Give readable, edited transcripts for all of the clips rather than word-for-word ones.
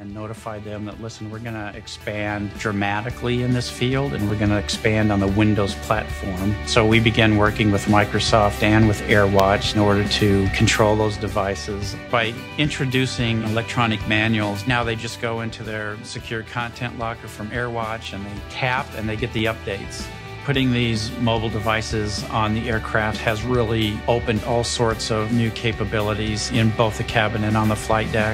and notified them that, listen, we're going to expand dramatically in this field, and we're going to expand on the Windows platform. So we began working with Microsoft and with AirWatch in order to control those devices. By introducing electronic manuals, now they just go into their secure content locker from AirWatch and they tap and they get the updates. Putting these mobile devices on the aircraft has really opened all sorts of new capabilities in both the cabin and on the flight deck.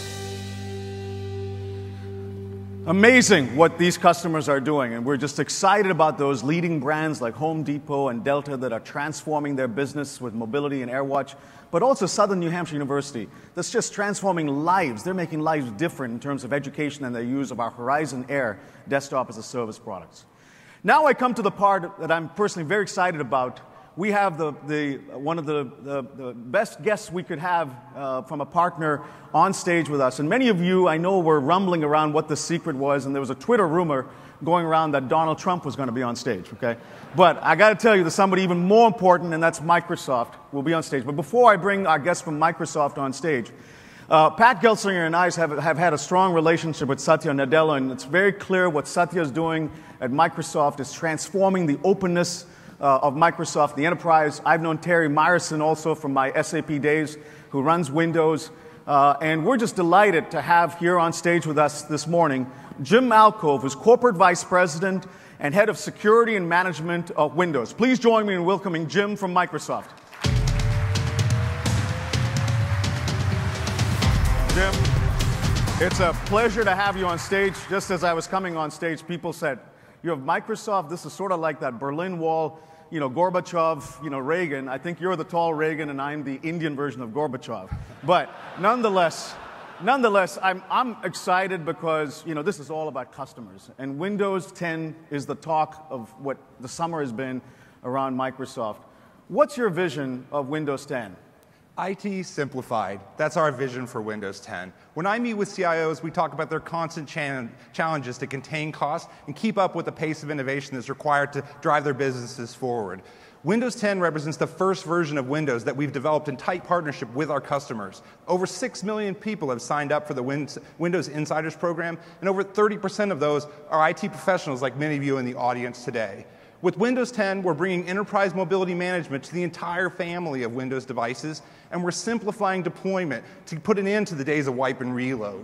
Amazing what these customers are doing, and we're just excited about those leading brands like Home Depot and Delta that are transforming their business with mobility and AirWatch, but also Southern New Hampshire University that's just transforming lives. They're making lives different in terms of education and their use of our Horizon Air desktop as a service products. Now I come to the part that I'm personally very excited about. We have one of the best guests we could have from a partner on stage with us. And many of you, I know, were rumbling around what the secret was, and there was a Twitter rumor going around that Donald Trump was going to be on stage, okay? But I got to tell you, there's somebody even more important, and that's Microsoft will be on stage. But before I bring our guest from Microsoft on stage, Pat Gelsinger and I have had a strong relationship with Satya Nadella, and it's very clear what Satya is doing at Microsoft is transforming the openness of Microsoft, the enterprise. I've known Terry Myerson also from my SAP days, who runs Windows. And we're just delighted to have here on stage with us this morning Jim Alkove, who's Corporate Vice President and Head of Security and Management of Windows. Please join me in welcoming Jim from Microsoft. Jim, it's a pleasure to have you on stage. Just as I was coming on stage, people said, you have Microsoft, this is sort of like that Berlin Wall, Gorbachev, Reagan. I think you're the tall Reagan and I'm the Indian version of Gorbachev. But nonetheless, I'm excited because, this is all about customers. And Windows 10 is the talk of what the summer has been around Microsoft. What's your vision of Windows 10? IT simplified. That's our vision for Windows 10. When I meet with CIOs, we talk about their constant challenges to contain costs and keep up with the pace of innovation that's required to drive their businesses forward. Windows 10 represents the first version of Windows that we've developed in tight partnership with our customers. Over 6 million people have signed up for the Windows Insiders program, and over 30% of those are IT professionals like many of you in the audience today. With Windows 10, we're bringing enterprise mobility management to the entire family of Windows devices, and we're simplifying deployment to put an end to the days of wipe and reload.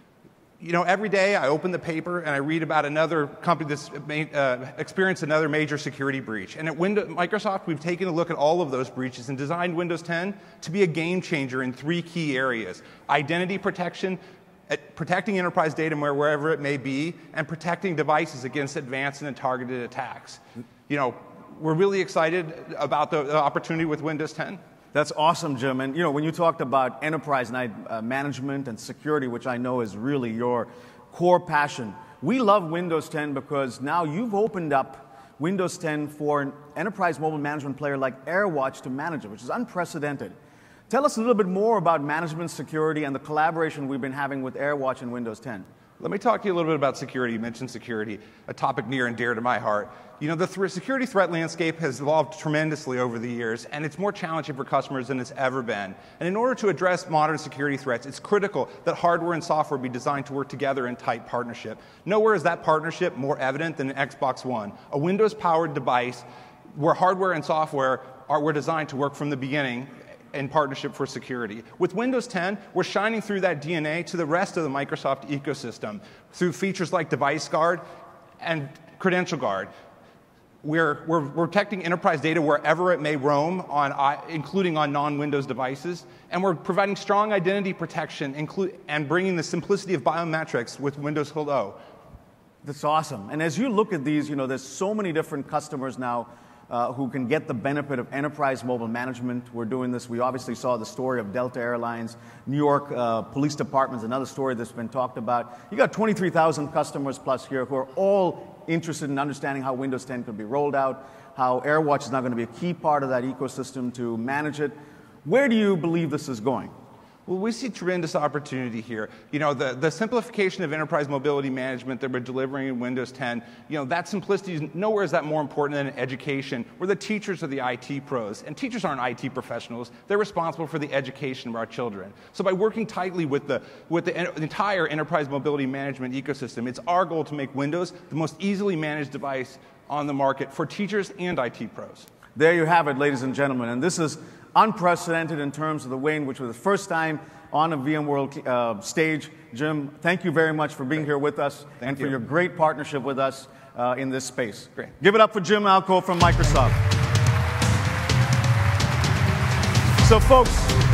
Every day I open the paper and I read about another company that's experienced another major security breach. And at Microsoft, we've taken a look at all of those breaches and designed Windows 10 to be a game changer in 3 key areas: identity protection, protecting enterprise data wherever it may be, and protecting devices against advanced and targeted attacks. We're really excited about the opportunity with Windows 10. That's awesome, Jim. And when you talked about enterprise management and security, which I know is really your core passion, we love Windows 10 because now you've opened up Windows 10 for an enterprise mobile management player like AirWatch to manage it, which is unprecedented. Tell us a little bit more about management security and the collaboration we've been having with AirWatch and Windows 10. Let me talk to you a little bit about security. You mentioned security, a topic near and dear to my heart. The security threat landscape has evolved tremendously over the years, and it's more challenging for customers than it's ever been. And in order to address modern security threats, it's critical that hardware and software be designed to work together in tight partnership. Nowhere is that partnership more evident than in Xbox One, a Windows-powered device where hardware and software were designed to work from the beginning in partnership for security. With Windows 10, we're shining through that DNA to the rest of the Microsoft ecosystem through features like Device Guard and Credential Guard. We're protecting enterprise data wherever it may roam, including on non-Windows devices, and we're providing strong identity protection and bringing the simplicity of biometrics with Windows Hello. That's awesome. And as you look at these, there's so many different customers now who can get the benefit of enterprise mobile management. We're doing this. We obviously saw the story of Delta Airlines, New York Police Department, another story that's been talked about. You got 23,000 customers plus here who are all interested in understanding how Windows 10 could be rolled out, how AirWatch is now going to be a key part of that ecosystem to manage it. Where do you believe this is going? Well, we see tremendous opportunity here. You know, the simplification of enterprise mobility management that we're delivering in Windows 10, you know, that simplicity is nowhere is that more important than in education, where the teachers are the IT pros. And teachers aren't IT professionals. They're responsible for the education of our children. So by working tightly with the entire enterprise mobility management ecosystem, it's our goal to make Windows the most easily managed device on the market for teachers and IT pros. There you have it, ladies and gentlemen. And this is unprecedented in terms of the way in which it was the first time on a VMworld stage. Jim, thank you very much for being here with us and for your great partnership with us in this space. Great. Give it up for Jim Alkove from Microsoft. So folks,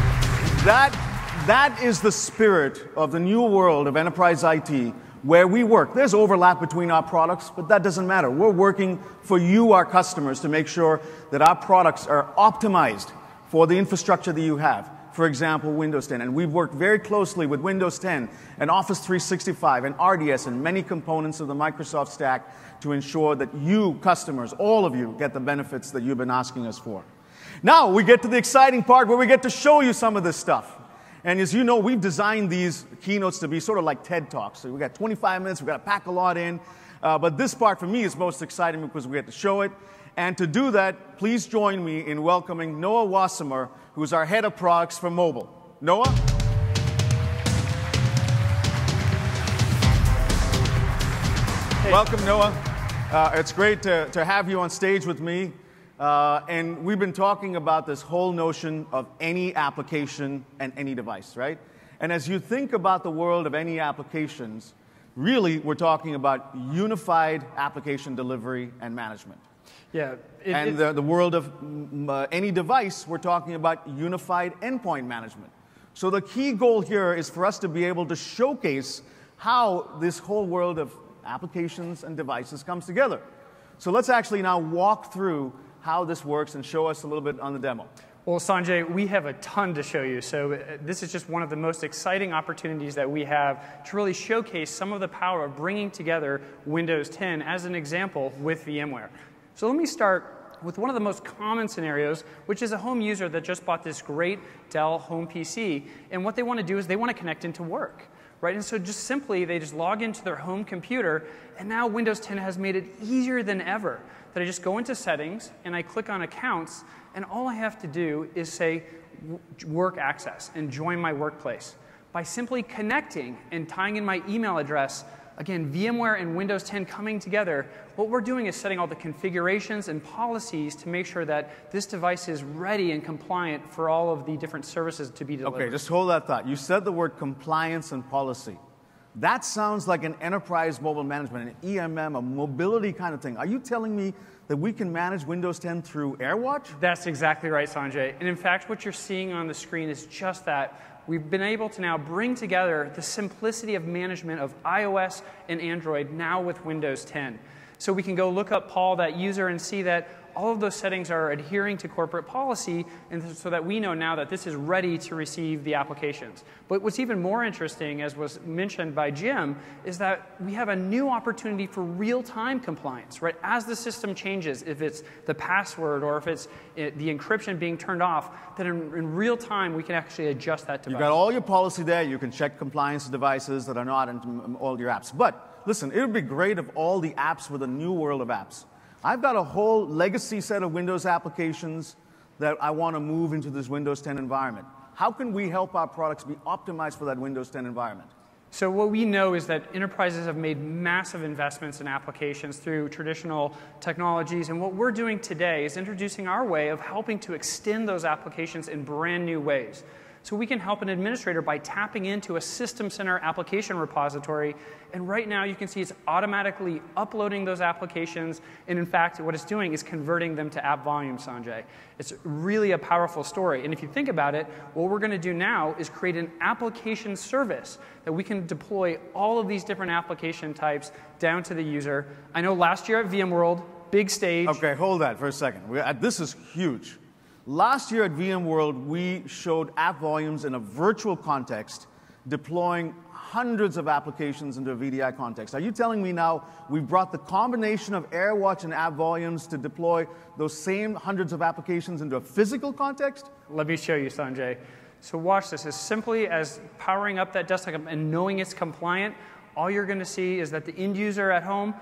that is the spirit of the new world of enterprise IT, where we work. There's overlap between our products, but that doesn't matter. We're working for you, our customers, to make sure that our products are optimized for the infrastructure that you have. For example, Windows 10. And we've worked very closely with Windows 10 and Office 365 and RDS and many components of the Microsoft stack to ensure that you, customers, all of you, get the benefits that you've been asking us for. Now we get to the exciting part where we get to show you some of this stuff. And as you know, we've designed these keynotes to be sort of like TED Talks. So we've got 25 minutes, we've got to pack a lot in. But this part for me is most exciting because we get to show it. And to do that, please join me in welcoming Noah Wassemer, who's our head of products for mobile. Noah? Hey. Welcome, Noah. It's great to have you on stage with me. And we've been talking about this whole notion of any application and any device, right? And as you think about the world of any applications, really we're talking about unified application delivery and management. Yeah. The world of any device, we're talking about unified endpoint management. So the key goal here is for us to be able to showcase how this whole world of applications and devices comes together. So let's actually now walk through how this works and show us a little bit on the demo. Well, Sanjay, we have a ton to show you. So this is just one of the most exciting opportunities that we have to really showcase some of the power of bringing together Windows 10 as an example with VMware. So let me start with one of the most common scenarios, which is a home user that just bought this great Dell home PC. And what they want to do is they want to connect into work. Right? And so just simply, they just log into their home computer, and now Windows 10 has made it easier than ever that I just go into Settings, and I click on Accounts, and all I have to do is say Work Access and join my workplace. By simply connecting and tying in my email address, again, VMware and Windows 10 coming together, what we're doing is setting all the configurations and policies to make sure that this device is ready and compliant for all of the different services to be delivered. Okay, just hold that thought. You said the word compliance and policy. That sounds like an enterprise mobile management, an EMM, a mobility kind of thing. Are you telling me that we can manage Windows 10 through AirWatch? That's exactly right, Sanjay. And in fact, what you're seeing on the screen is just that. We've been able to now bring together the simplicity of management of iOS and Android now with Windows 10. So we can go look up Paul, that user, and see that all of those settings are adhering to corporate policy, and so that we know now that this is ready to receive the applications. But what's even more interesting, as was mentioned by Jim, is that we have a new opportunity for real-time compliance, right? As the system changes, if it's the password or if it's the encryption being turned off, then in real time we can actually adjust that device. You've got all your policy there. You can check compliance devices that are not in all your apps. But listen, it would be great if all the apps were the new world of apps. I've got a whole legacy set of Windows applications that I want to move into this Windows 10 environment. How can we help our products be optimized for that Windows 10 environment? So what we know is that enterprises have made massive investments in applications through traditional technologies, and what we're doing today is introducing our way of helping to extend those applications in brand new ways. So we can help an administrator by tapping into a System Center application repository. And right now, you can see it's automatically uploading those applications. And in fact, what it's doing is converting them to app volume, Sanjay. It's really a powerful story. And if you think about it, what we're going to do now is create an application service that we can deploy all of these different application types down to the user. I know last year at VMworld, big stage. OK, hold that for a second. This is huge. Last year at VMworld, we showed app volumes in a virtual context, deploying hundreds of applications into a VDI context. Are you telling me now we've brought the combination of AirWatch and app volumes to deploy those same hundreds of applications into a physical context? Let me show you, Sanjay. So watch this. As simply as powering up that desktop and knowing it's compliant, all you're going to see is that the end user at home,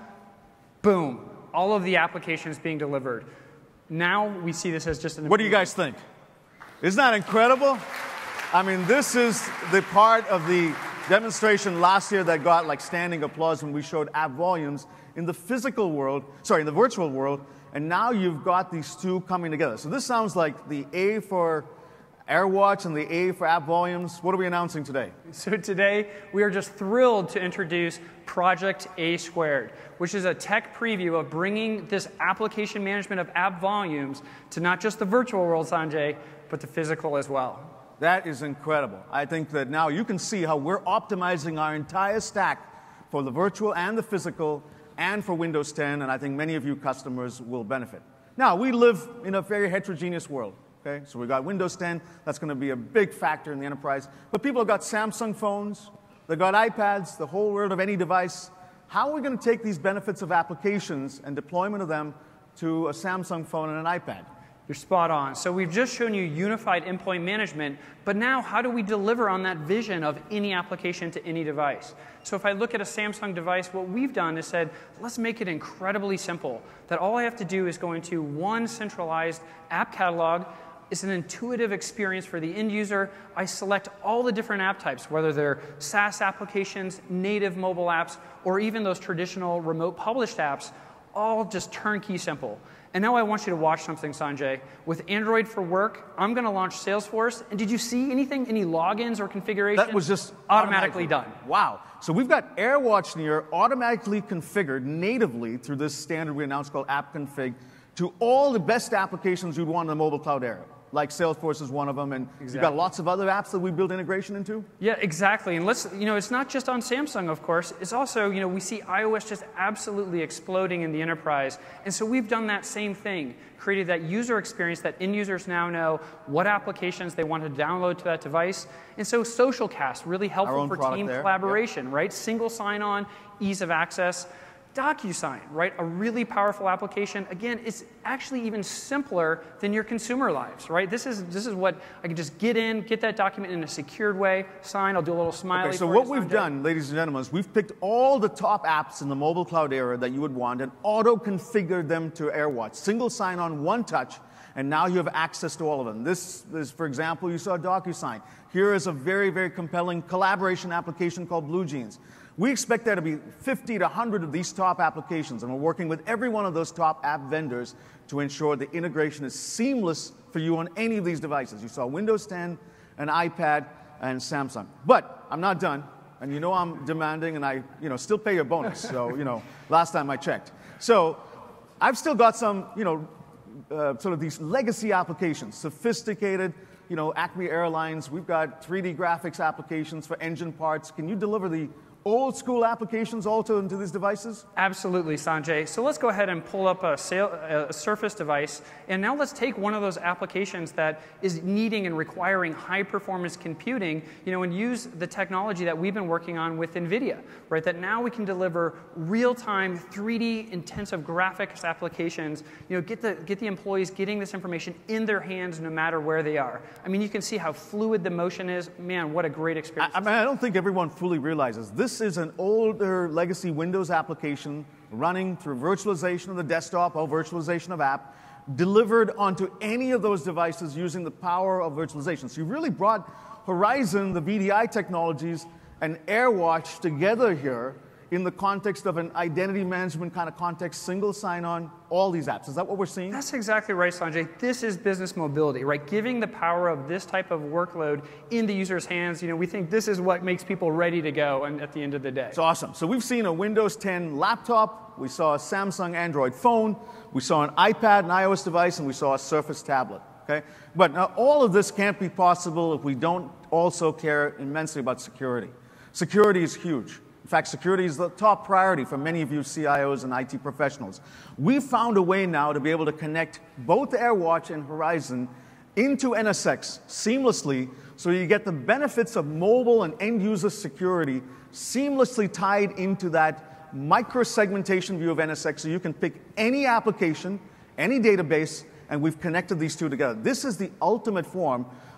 boom, all of the applications being delivered. Now we see this as just an... What do you guys think? Isn't that incredible? I mean, this is the part of the demonstration last year that got like standing applause when we showed app volumes in the physical world, sorry, in the virtual world, and now you've got these two coming together. So this sounds like the A for AirWatch and the A for app volumes. What are we announcing today? So today, we are just thrilled to introduce Project A Squared, which is a tech preview of bringing this application management of app volumes to not just the virtual world, Sanjay, but the physical as well. That is incredible. I think that now you can see how we're optimizing our entire stack for the virtual and the physical and for Windows 10, and I think many of you customers will benefit. Now, we live in a very heterogeneous world. Okay, so we've got Windows 10. That's going to be a big factor in the enterprise. But people have got Samsung phones. They've got iPads, the whole world of any device. How are we going to take these benefits of applications and deployment of them to a Samsung phone and an iPad? You're spot on. So we've just shown you unified endpoint management, but now how do we deliver on that vision of any application to any device? So if I look at a Samsung device, what we've done is said, let's make it incredibly simple, that all I have to do is go into one centralized app catalog. It's an intuitive experience for the end user. I select all the different app types, whether they're SaaS applications, native mobile apps, or even those traditional remote published apps, all just turnkey simple. And now I want you to watch something, Sanjay. With Android for Work, I'm going to launch Salesforce. And did you see anything, any logins or configuration? That was just automatically done. Wow. So we've got AirWatch here automatically configured natively through this standard we announced called App Config to all the best applications you'd want in the mobile cloud era. Like Salesforce is one of them, and You've got lots of other apps that we build integration into? Yeah, exactly. And let's, it's not just on Samsung, of course. It's also, we see iOS just absolutely exploding in the enterprise. And so we've done that same thing, created that user experience that end users now know what applications they want to download to that device. And so SocialCast, really helpful for team collaboration, right? Single sign-on, ease of access. DocuSign, right? A really powerful application. Again, it's actually even simpler than your consumer lives, right? This is what I can just get that document in a secured way, sign, I'll do a little smiley. Okay, so what we've done, ladies and gentlemen, is we've picked all the top apps in the mobile cloud era that you would want and auto-configured them to AirWatch. Single sign-on, one touch, and now you have access to all of them. This is, for example, you saw DocuSign. Here is a very, very compelling collaboration application called BlueJeans. We expect there to be 50 to 100 of these top applications, and we're working with every one of those top app vendors to ensure the integration is seamless for you on any of these devices. You saw Windows 10, an iPad, and Samsung. But I'm not done, and I'm demanding, and I still pay your bonus, so last time I checked. So I've still got some sort of these legacy applications, sophisticated, Acme Airlines. We've got 3D graphics applications for engine parts. Can you deliver the old school applications also into these devices? Absolutely, Sanjay. So let's go ahead and pull up a Surface device. And now let's take one of those applications that is needing and requiring high performance computing, and use the technology that we've been working on with NVIDIA, right? That now we can deliver real-time 3D intensive graphics applications, get the employees getting this information in their hands no matter where they are. I mean, you can see how fluid the motion is. Man, what a great experience. I don't think everyone fully realizes this is an older legacy Windows application running through virtualization of the desktop or virtualization of app, delivered onto any of those devices using the power of virtualization. So you really brought Horizon, the VDI technologies, and AirWatch together here in the context of an identity management kind of context, single sign-on, all these apps. Is that what we're seeing? That's exactly right, Sanjay. This is business mobility, right? Giving the power of this type of workload in the user's hands. We think this is what makes people ready to go and at the end of the day. It's awesome. So we've seen a Windows 10 laptop, we saw a Samsung Android phone, we saw an iPad, an iOS device, and we saw a Surface tablet. Okay? But now all of this can't be possible if we don't also care immensely about security. Security is huge. In fact, security is the top priority for many of you CIOs and IT professionals. We've found a way now to be able to connect both AirWatch and Horizon into NSX seamlessly, so you get the benefits of mobile and end-user security seamlessly tied into that micro-segmentation view of NSX, so you can pick any application, any database, and we've connected these two together. This is the ultimate form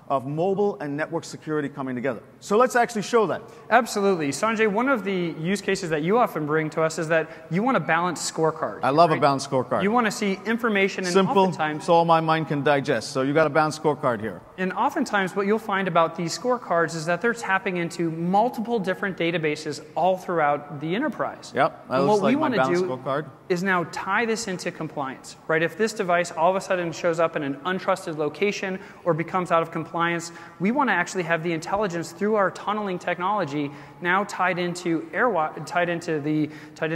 of mobile and network security coming together. So let's actually show that. Absolutely. Sanjay, one of the use cases that you often bring to us is that you want a balanced scorecard. I love a balanced scorecard. You want to see information and simple, oftentimes, so all my mind can digest. So you got a balanced scorecard here. And oftentimes what you'll find about these scorecards is that they're tapping into multiple different databases all throughout the enterprise. Yep, that and looks what we like my want to balanced do scorecard. is now tie this into compliance, right? If this device all of a sudden shows up in an untrusted location or becomes out of compliance, we want to actually have the intelligence through our tunneling technology now tied into AirWatch, tied into the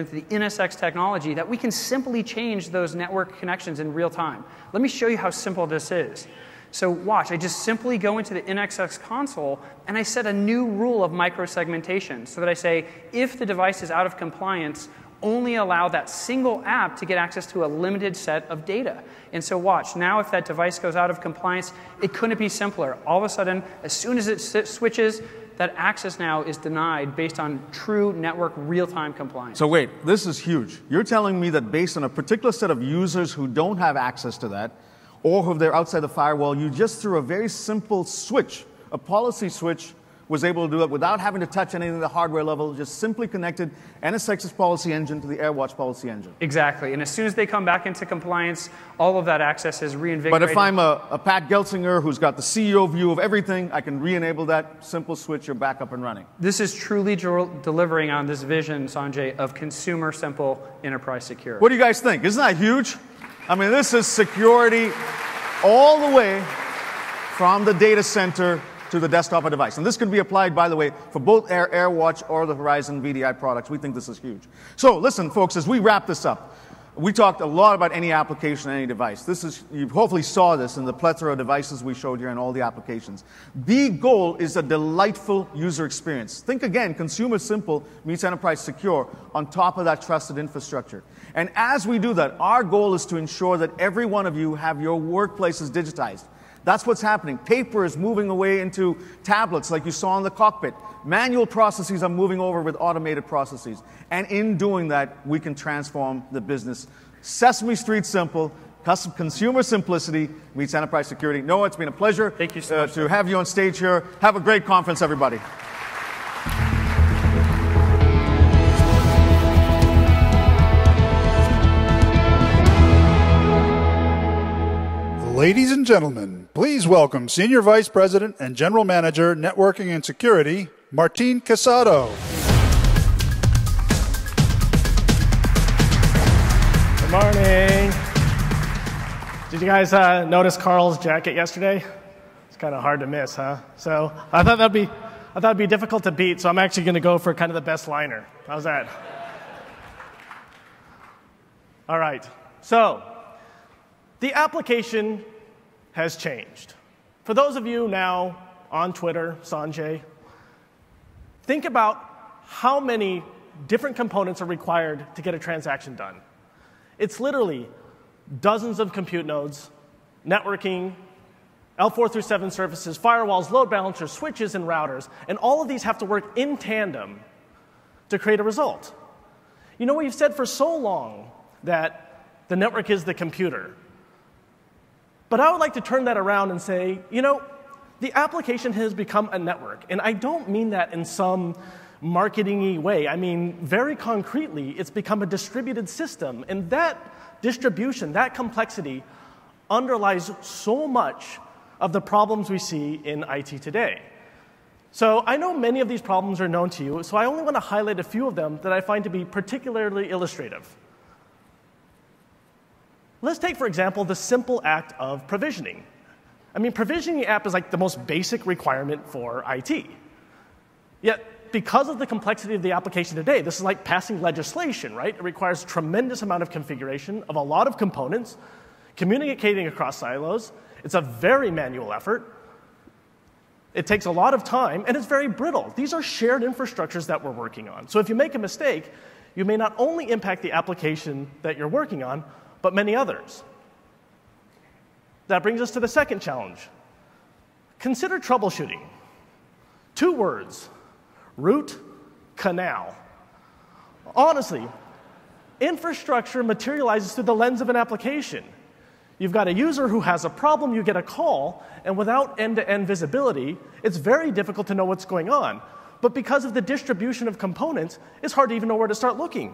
NSX technology, that we can simply change those network connections in real time. Let me show you how simple this is. So watch, I just simply go into the NSX console and I set a new rule of microsegmentation so that I say, if the device is out of compliance, only allow that single app to get access to a limited set of data. And so watch, now if that device goes out of compliance, it couldn't be simpler. All of a sudden, as soon as it switches, that access now is denied based on true network real-time compliance. So wait, this is huge. You're telling me that based on a particular set of users who don't have access to that, or who they're outside the firewall, you just through a very simple switch, a policy switch, was able to do it without having to touch anything at the hardware level, just simply connected NSX's policy engine to the AirWatch policy engine. Exactly, and as soon as they come back into compliance, all of that access is reinvigorated. But if I'm a Pat Gelsinger who's got the CEO view of everything, I can re-enable that simple switch, you're back up and running. This is truly delivering on this vision, Sanjay, of consumer simple, enterprise secure. What do you guys think? Isn't that huge? I mean, this is security all the way from the data center to the desktop or device. And this can be applied, by the way, for both AirWatch or the Horizon VDI products. We think this is huge. So listen, folks, as we wrap this up, we talked a lot about any application, any device. This is, you hopefully saw this in the plethora of devices we showed here and all the applications. The goal is a delightful user experience. Think again, consumer simple meets enterprise secure on top of that trusted infrastructure. And as we do that, our goal is to ensure that every one of you have your workplaces digitized. That's what's happening. Paper is moving away into tablets like you saw in the cockpit. Manual processes are moving over with automated processes. And in doing that, we can transform the business. Sesame Street simple, consumer simplicity meets enterprise security. Noah, it's been a pleasure Thank you so much, to have you on stage here. Have a great conference, everybody. Ladies and gentlemen, please welcome Senior Vice President and General Manager, Networking and Security, Martin Casado. Good morning. Did you guys notice Carl's jacket yesterday? It's kind of hard to miss, huh? So I thought that'd be difficult to beat, so I'm actually going to go for kind of the best liner. How's that? All right. So the application has changed. For those of you now on Twitter, Sanjay, think about how many different components are required to get a transaction done. It's literally dozens of compute nodes, networking, L4 through 7 services, firewalls, load balancers, switches, and routers. And all of these have to work in tandem to create a result. You know, we've said for so long that the network is the computer. But I would like to turn that around and say, you know, the application has become a network. And I don't mean that in some marketing-y way. I mean, very concretely, it's become a distributed system. And that distribution, that complexity, underlies so much of the problems we see in IT today. So I know many of these problems are known to you, so I only want to highlight a few of them that I find to be particularly illustrative. Let's take, for example, the simple act of provisioning. I mean, provisioning the app is like the most basic requirement for IT. Yet, because of the complexity of the application today, this is like passing legislation, right? It requires a tremendous amount of configuration of a lot of components, communicating across silos. It's a very manual effort. It takes a lot of time, and it's very brittle. These are shared infrastructures that we're working on. So if you make a mistake, you may not only impact the application that you're working on, but many others. That brings us to the second challenge. Consider troubleshooting. 2 words, root canal. Honestly, infrastructure materializes through the lens of an application. You've got a user who has a problem, you get a call, and without end-to-end visibility, it's very difficult to know what's going on. But because of the distribution of components, it's hard to even know where to start looking.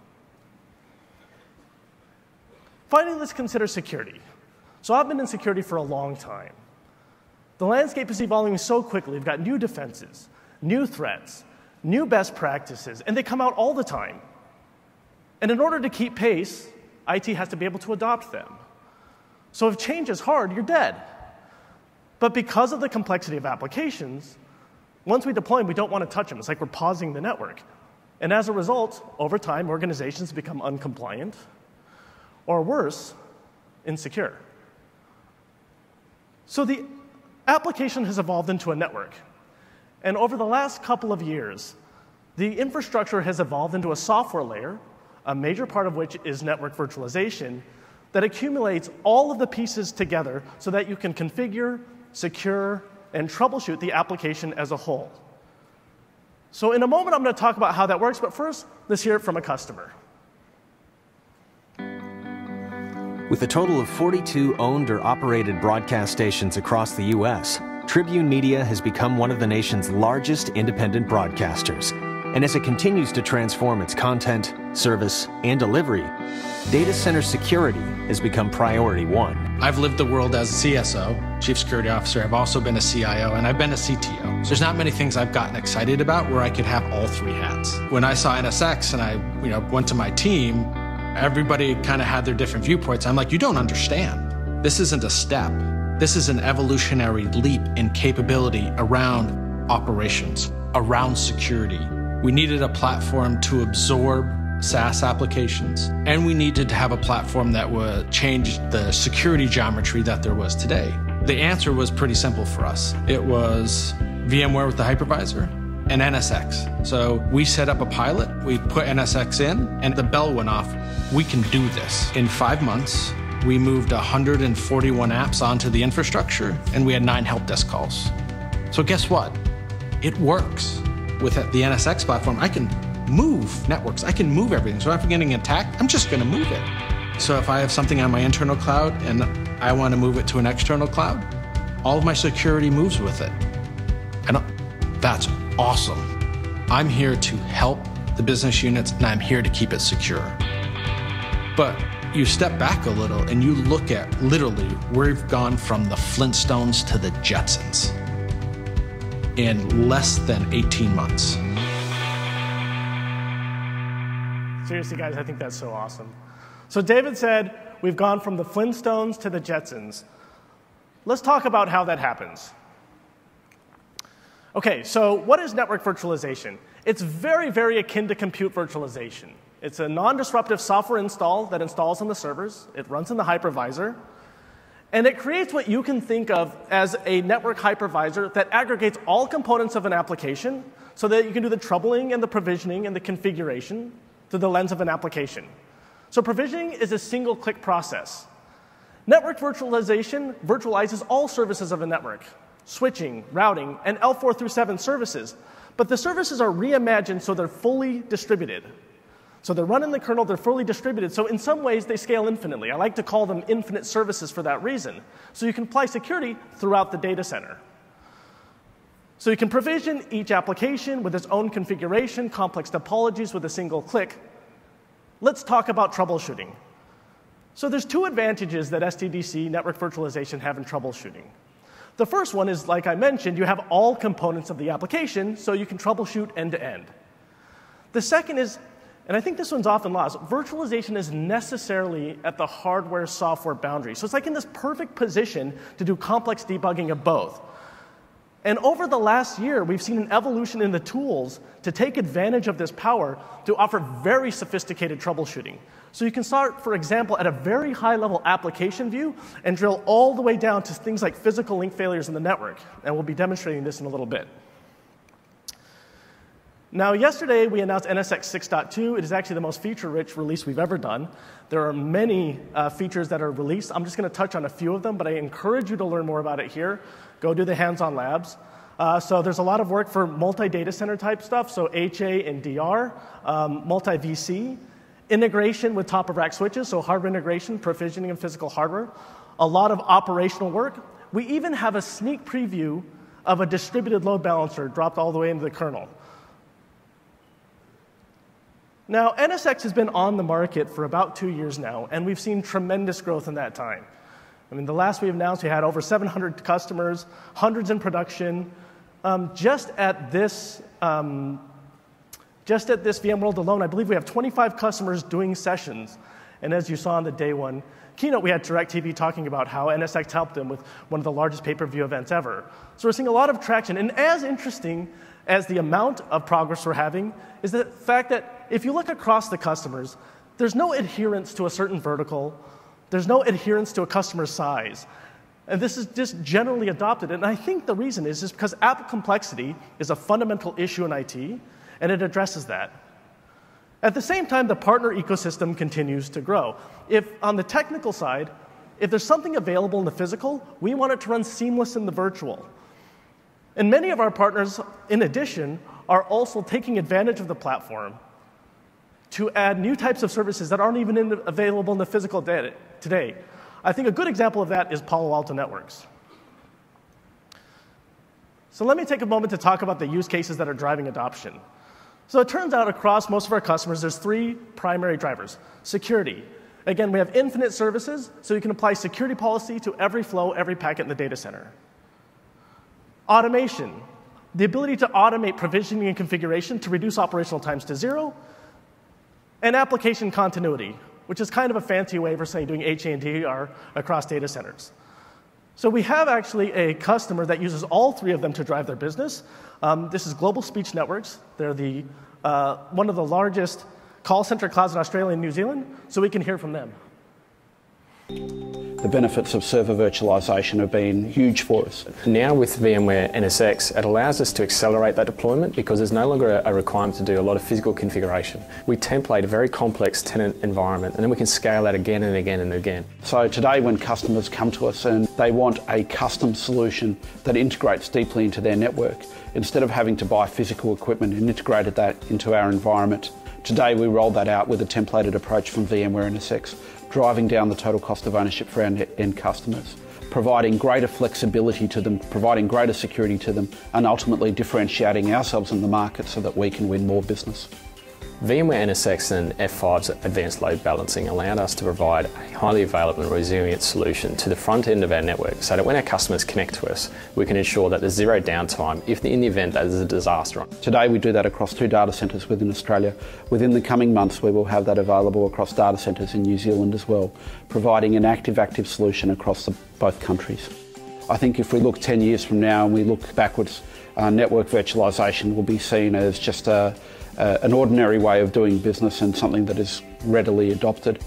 Finally, let's consider security. So I've been in security for a long time. The landscape is evolving so quickly. We've got new defenses, new threats, new best practices, and they come out all the time. And in order to keep pace, IT has to be able to adopt them. So if change is hard, you're dead. But because of the complexity of applications, once we deploy them, we don't want to touch them. It's like we're pausing the network. And as a result, over time, organizations become uncompliant, or worse, insecure. So the application has evolved into a network. And over the last couple of years, the infrastructure has evolved into a software layer, a major part of which is network virtualization, that accumulates all of the pieces together so that you can configure, secure, and troubleshoot the application as a whole. So in a moment, I'm going to talk about how that works, but first, let's hear it from a customer. With a total of 42 owned or operated broadcast stations across the U.S., Tribune Media has become one of the nation's largest independent broadcasters. And as it continues to transform its content, service, and delivery, data center security has become priority one. I've lived the world as a CSO, Chief Security Officer. I've also been a CIO, and I've been a CTO. So there's not many things I've gotten excited about where I could have all three hats. When I saw NSX and I went to my team, everybody kind of had their different viewpoints. I'm like, you don't understand. This isn't a step. This is an evolutionary leap in capability around operations, around security. We needed a platform to absorb SaaS applications, and we needed to have a platform that would change the security geometry that there was today. The answer was pretty simple for us. It was VMware with the hypervisor and NSX. So we set up a pilot, we put NSX in, and the bell went off. We can do this. In 5 months, we moved 141 apps onto the infrastructure, and we had 9 help desk calls. So guess what? It works. With the NSX platform, I can move networks. I can move everything. So if I'm getting attacked, I'm just going to move it. So if I have something on my internal cloud and I want to move it to an external cloud, all of my security moves with it. And that's awesome. I'm here to help the business units, and I'm here to keep it secure. But you step back a little and you look at literally we've gone from the Flintstones to the Jetsons in less than 18 months. Seriously, guys, I think that's so awesome. So David said, we've gone from the Flintstones to the Jetsons. Let's talk about how that happens. Okay, so what is network virtualization? It's very, very akin to compute virtualization. It's a non-disruptive software install that installs on the servers. It runs in the hypervisor. And it creates what you can think of as a network hypervisor that aggregates all components of an application so that you can do the troubling and the provisioning and the configuration through the lens of an application. So provisioning is a single-click process. Network virtualization virtualizes all services of a network, switching, routing, and L4 through 7 services. But the services are reimagined so they're fully distributed. So they're run in the kernel, they're fully distributed, so in some ways they scale infinitely. I like to call them infinite services for that reason. So you can apply security throughout the data center. So you can provision each application with its own configuration, complex topologies with a single click. Let's talk about troubleshooting. So there's 2 advantages that SDDC network virtualization have in troubleshooting. The first one is, like I mentioned, you have all components of the application, so you can troubleshoot end to end. The second is, and I think this one's often lost, virtualization is necessarily at the hardware-software boundary. So it's like in this perfect position to do complex debugging of both. And over the last year, we've seen an evolution in the tools to take advantage of this power to offer very sophisticated troubleshooting. So you can start, for example, at a very high-level application view and drill all the way down to things like physical link failures in the network. And we'll be demonstrating this in a little bit. Now, yesterday, we announced NSX 6.2. It is actually the most feature-rich release we've ever done. There are many features that are released. I'm just going to touch on a few of them, but I encourage you to learn more about it here. Go do the hands-on labs. So there's a lot of work for multi-data center type stuff, so HA and DR, multi-VC. integration with top-of-rack switches, so hardware integration, provisioning of physical hardware, a lot of operational work. We even have a sneak preview of a distributed load balancer dropped all the way into the kernel. Now, NSX has been on the market for about 2 years now, and we've seen tremendous growth in that time. I mean, the last we announced, we had over 700 customers, hundreds in production. Just at this VMworld alone, I believe we have 25 customers doing sessions. And as you saw on the day one keynote, we had DirecTV talking about how NSX helped them with one of the largest pay-per-view events ever. So we're seeing a lot of traction. And as interesting as the amount of progress we're having is the fact that if you look across the customers, there's no adherence to a certain vertical. There's no adherence to a customer size. And this is just generally adopted. And I think the reason is just because app complexity is a fundamental issue in IT, and it addresses that. At the same time, the partner ecosystem continues to grow. If on the technical side, if there's something available in the physical, we want it to run seamless in the virtual. And many of our partners, in addition, are also taking advantage of the platform to add new types of services that aren't even available in the physical today. I think a good example of that is Palo Alto Networks. So let me take a moment to talk about the use cases that are driving adoption. So it turns out across most of our customers, there's 3 primary drivers. Security. Again, we have infinite services, so you can apply security policy to every flow, every packet in the data center. Automation. The ability to automate provisioning and configuration to reduce operational times to 0. And application continuity, which is kind of a fancy way for saying doing HANDR across data centers. So we have actually a customer that uses all 3 of them to drive their business. This is Global Speech Networks. They're one of the largest call center clouds in Australia and New Zealand, so we can hear from them. The benefits of server virtualization have been huge for us. Now with VMware NSX, it allows us to accelerate that deployment because there's no longer a requirement to do a lot of physical configuration. We template a very complex tenant environment and then we can scale that again and again and again. So today when customers come to us and they want a custom solution that integrates deeply into their network, instead of having to buy physical equipment and integrated that into our environment, today we rolled that out with a templated approach from VMware NSX, driving down the total cost of ownership for our end customers, providing greater flexibility to them, providing greater security to them, and ultimately differentiating ourselves in the market so that we can win more business. VMware NSX and F5's advanced load balancing allowed us to provide a highly available and resilient solution to the front end of our network so that when our customers connect to us, we can ensure that there's zero downtime in the event that there's a disaster. Today we do that across 2 data centres within Australia. Within the coming months we will have that available across data centres in New Zealand as well, providing an active solution across both countries. I think if we look 10 years from now and we look backwards, network virtualisation will be seen as just an ordinary way of doing business and something that is readily adopted.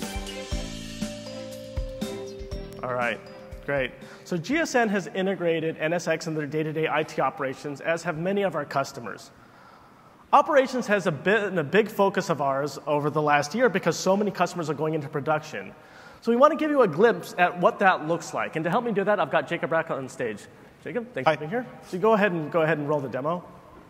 All right, great. So GSN has integrated NSX in their day-to-day IT operations, as have many of our customers. Operations has been a big focus of ours over the last year because so many customers are going into production. So we want to give you a glimpse at what that looks like. And to help me do that, I've got Jacob Rack on stage. Jacob, thanks for being here. So go ahead and roll the demo.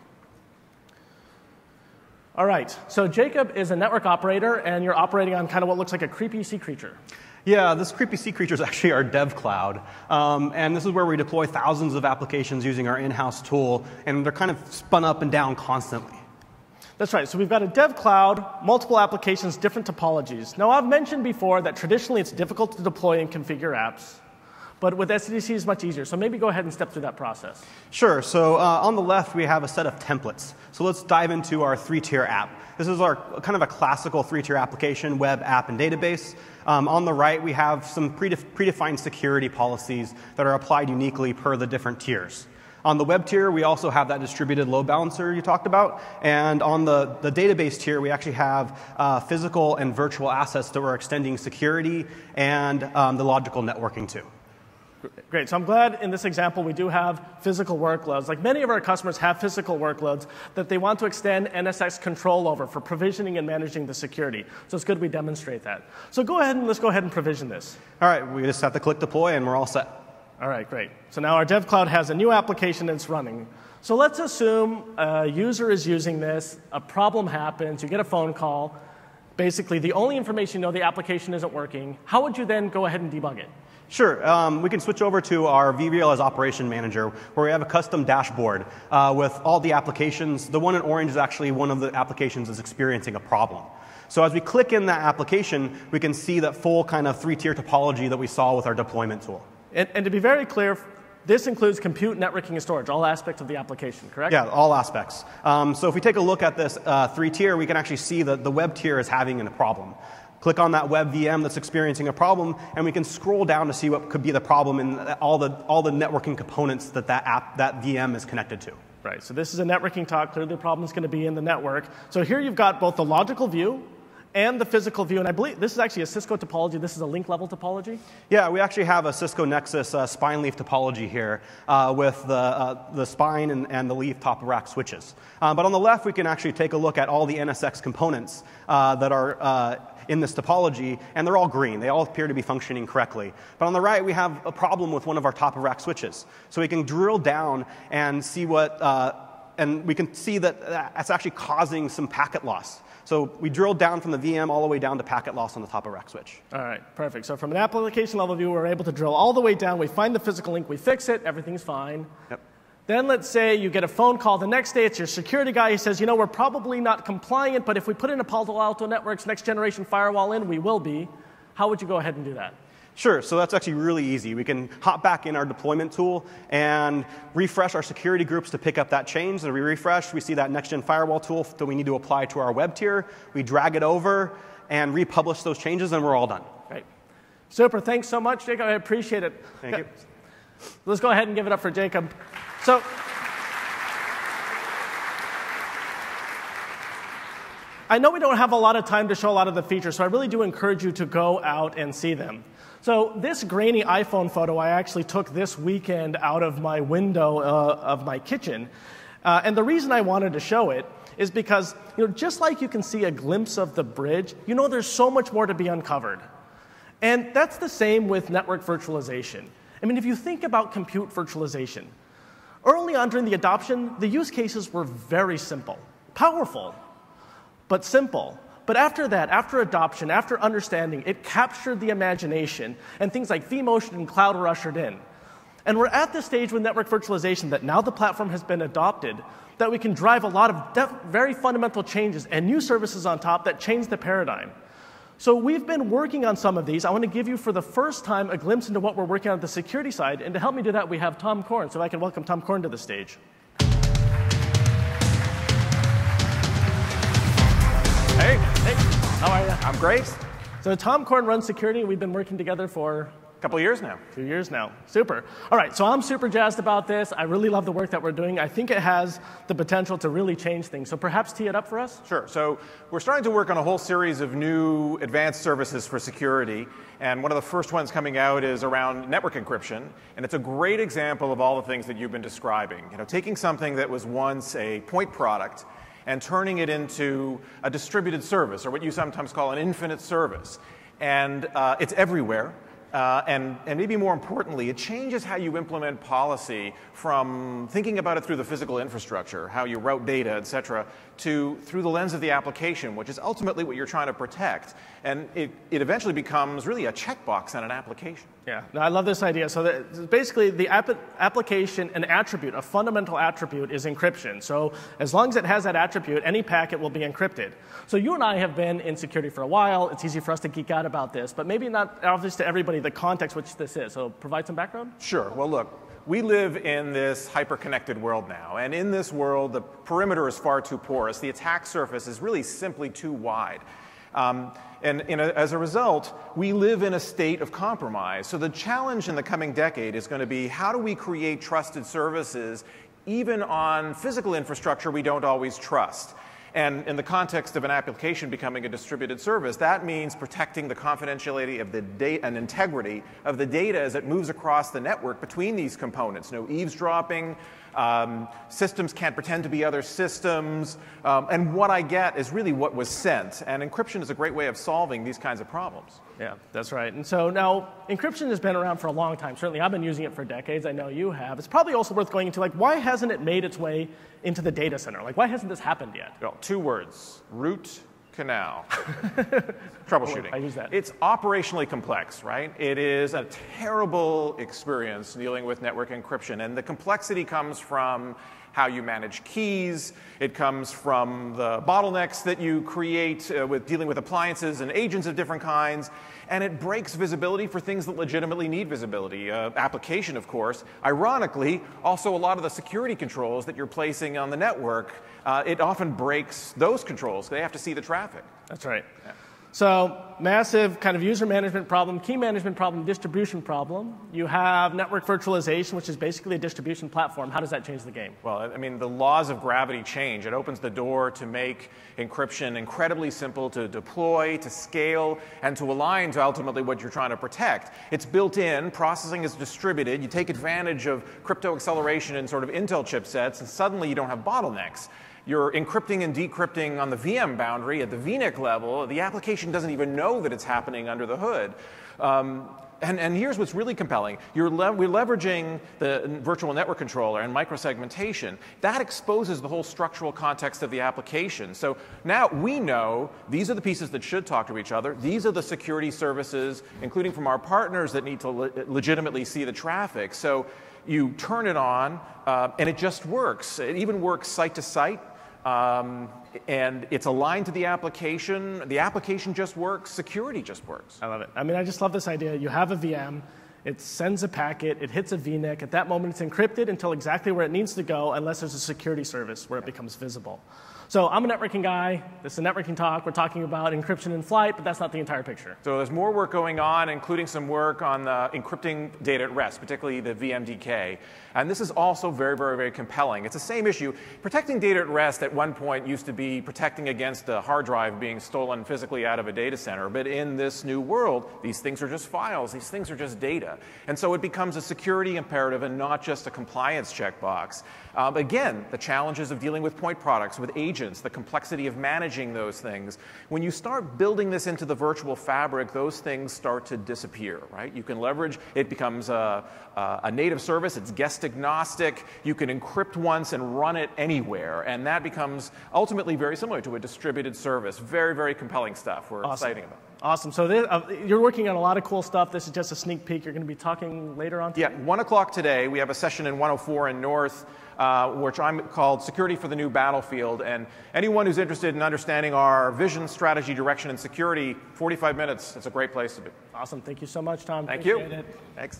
All right, so Jacob is a network operator, and you're operating on kind of what looks like a creepy sea creature. Yeah, this creepy sea creature is actually our dev cloud. And this is where we deploy thousands of applications using our in-house tool, and they're kind of spun up and down constantly. That's right, so we've got a dev cloud, multiple applications, different topologies. Now, I've mentioned before that traditionally it's difficult to deploy and configure apps. But with SDDC, it's much easier. So maybe go ahead and step through that process. Sure. So on the left, we have a set of templates. So let's dive into our 3-tier app. This is our kind of a classical 3-tier application, web, app, and database. On the right, we have some predefined security policies that are applied uniquely per the different tiers. On the web tier, we also have that distributed load balancer you talked about. And on the database tier, we actually have physical and virtual assets that we're extending security and the logical networking to. Great. So I'm glad in this example we do have physical workloads. Like many of our customers have physical workloads that they want to extend NSX control over for provisioning and managing the security. So it's good we demonstrate that. So let's go ahead and provision this. All right. We just have to click deploy and we're all set. All right, great. So now our dev cloud has a new application that's running. So let's assume a user is using this, a problem happens, you get a phone call, basically the only information you know the application isn't working, how would you then go ahead and debug it? Sure. We can switch over to our VMware as Operation Manager, where we have a custom dashboard with all the applications. The one in orange is actually one of the applications that's experiencing a problem. So as we click in that application, we can see that full kind of three-tier topology that we saw with our deployment tool. And to be very clear, this includes compute, networking, and storage, all aspects of the application, correct? Yeah, all aspects. So if we take a look at this three-tier, we can actually see that the web tier is having a problem. Click on that web VM that's experiencing a problem, and we can scroll down to see what could be the problem in all the networking components that VM is connected to. Right, so this is a networking talk. Clearly the problem is going to be in the network. So here you've got both the logical view and the physical view, and I believe this is actually a Cisco topology. This is a link level topology? Yeah, we actually have a Cisco Nexus spine leaf topology here with the spine and the leaf top of rack switches. But on the left, we can actually take a look at all the NSX components that are in this topology, and they're all green. They all appear to be functioning correctly. But on the right, we have a problem with one of our top of rack switches. So we can drill down and see and we can see that that's actually causing some packet loss. So we drilled down from the VM all the way down to packet loss on the top of rack switch. All right, perfect. So from an application level view, we're able to drill all the way down. We find the physical link, we fix it, everything's fine. Yep. Then let's say you get a phone call the next day, it's your security guy, he says, you know, we're probably not compliant, but if we put in a Palo Alto Networks next generation firewall in, we will be. How would you go ahead and do that? Sure, so that's actually really easy. We can hop back in our deployment tool and refresh our security groups to pick up that change. And we refresh, we see that next-gen firewall tool that we need to apply to our web tier. We drag it over and republish those changes, and we're all done. Great. Super, thanks so much, Jacob. I appreciate it. Thank you. Let's go ahead and give it up for Jacob. So, I know we don't have a lot of time to show a lot of the features, so I really do encourage you to go out and see them. So this grainy iPhone photo I actually took this weekend out of my window of my kitchen. And the reason I wanted to show it is because, you know, just like you can see a glimpse of the bridge, you know there's so much more to be uncovered. And that's the same with network virtualization. I mean, if you think about compute virtualization, early on during the adoption, the use cases were very simple, powerful, but simple. But after that, after adoption, after understanding, it captured the imagination, and things like vMotion and Cloud were ushered in. And we're at the stage with network virtualization that now the platform has been adopted, that we can drive a lot of very fundamental changes and new services on top that change the paradigm. So we've been working on some of these. I want to give you, for the first time, a glimpse into what we're working on the security side. And to help me do that, we have Tom Korn. So I can welcome Tom Korn to the stage. Hey. Hey, how are you? I'm great. So Tom Korn runs security, and we've been working together for a couple of years now. 2 years now. Super. All right, so I'm super jazzed about this. I really love the work that we're doing. I think it has the potential to really change things. So perhaps tee it up for us? Sure. So we're starting to work on a whole series of new advanced services for security. And one of the first ones coming out is around network encryption. And it's a great example of all the things that you've been describing. You know, taking something that was once a point product and turning it into a distributed service, or what you sometimes call an infinite service. And it's everywhere. And maybe more importantly, it changes how you implement policy from thinking about it through the physical infrastructure, how you route data, et cetera, to through the lens of the application, which is ultimately what you're trying to protect. And it eventually becomes really a checkbox on an application. Yeah, no, I love this idea. So basically, the application, an attribute, a fundamental attribute is encryption. So as long as it has that attribute, any packet will be encrypted. So you and I have been in security for a while. It's easy for us to geek out about this, but maybe not obvious to everybody the context which this is. So provide some background? Sure. Well, look, we live in this hyper-connected world now. And in this world, the perimeter is far too porous. The attack surface is really simply too wide. As a result, we live in a state of compromise. So the challenge in the coming decade is going to be, how do we create trusted services even on physical infrastructure we don't always trust? And in the context of an application becoming a distributed service, that means protecting the confidentiality of the data and integrity of the data as it moves across the network between these components. No eavesdropping, systems can't pretend to be other systems, and what I get is really what was sent. And encryption is a great way of solving these kinds of problems. Yeah, that's right. And so now, encryption has been around for a long time. Certainly, I've been using it for decades. I know you have. It's probably also worth going into, like, why hasn't it made its way into the data center? Like, why hasn't this happened yet? Well, two words: root canal. Troubleshooting. I use that. It's operationally complex, right? It is a terrible experience dealing with network encryption, and the complexity comes from how you manage keys. It comes from the bottlenecks that you create with dealing with appliances and agents of different kinds. And it breaks visibility for things that legitimately need visibility. Application, of course. Ironically, also a lot of the security controls that you're placing on the network, it often breaks those controls. They have to see the traffic. That's right. Yeah. So massive kind of user management problem, key management problem, distribution problem. You have network virtualization, which is basically a distribution platform. How does that change the game? Well, I mean, the laws of gravity change. It opens the door to make encryption incredibly simple to deploy, to scale, and to align to ultimately what you're trying to protect. It's built in, processing is distributed, you take advantage of crypto acceleration and sort of Intel chipsets, and suddenly you don't have bottlenecks. You're encrypting and decrypting on the VM boundary at the VNIC level. The application doesn't even know that it's happening under the hood. And here's what's really compelling. We're leveraging the virtual network controller and microsegmentation. That exposes the whole structural context of the application. So now we know these are the pieces that should talk to each other. These are the security services, including from our partners, that need to legitimately see the traffic. So you turn it on, and it just works. It even works site to site. And it's aligned to the application. The application just works. Security just works. I love it. I mean, I just love this idea. You have a VM. It sends a packet. It hits a VNIC. At that moment, it's encrypted until exactly where it needs to go, unless there's a security service where it becomes visible. So I'm a networking guy. This is a networking talk. We're talking about encryption in flight, but that's not the entire picture. So there's more work going on, including some work on encrypting data at rest, particularly the VMDK. And this is also very, very, very compelling. It's the same issue. Protecting data at rest at one point used to be protecting against a hard drive being stolen physically out of a data center. But in this new world, these things are just files. These things are just data. And so it becomes a security imperative and not just a compliance checkbox. Again, the challenges of dealing with point products, with agents, the complexity of managing those things. When you start building this into the virtual fabric, those things start to disappear, right? You can leverage, it becomes a native service, it's guest agnostic, you can encrypt once and run it anywhere, and that becomes ultimately very similar to a distributed service. Very, very compelling stuff we're excited about. Awesome. So you're working on a lot of cool stuff. This is just a sneak peek. You're going to be talking later on today? Yeah, 1 o'clock today. We have a session in 104 in North, which I'm called Security for the New Battlefield. And anyone who's interested in understanding our vision, strategy, direction, and security, 45 minutes. It's a great place to be. Awesome. Thank you so much, Tom. Thank you. It. Thanks.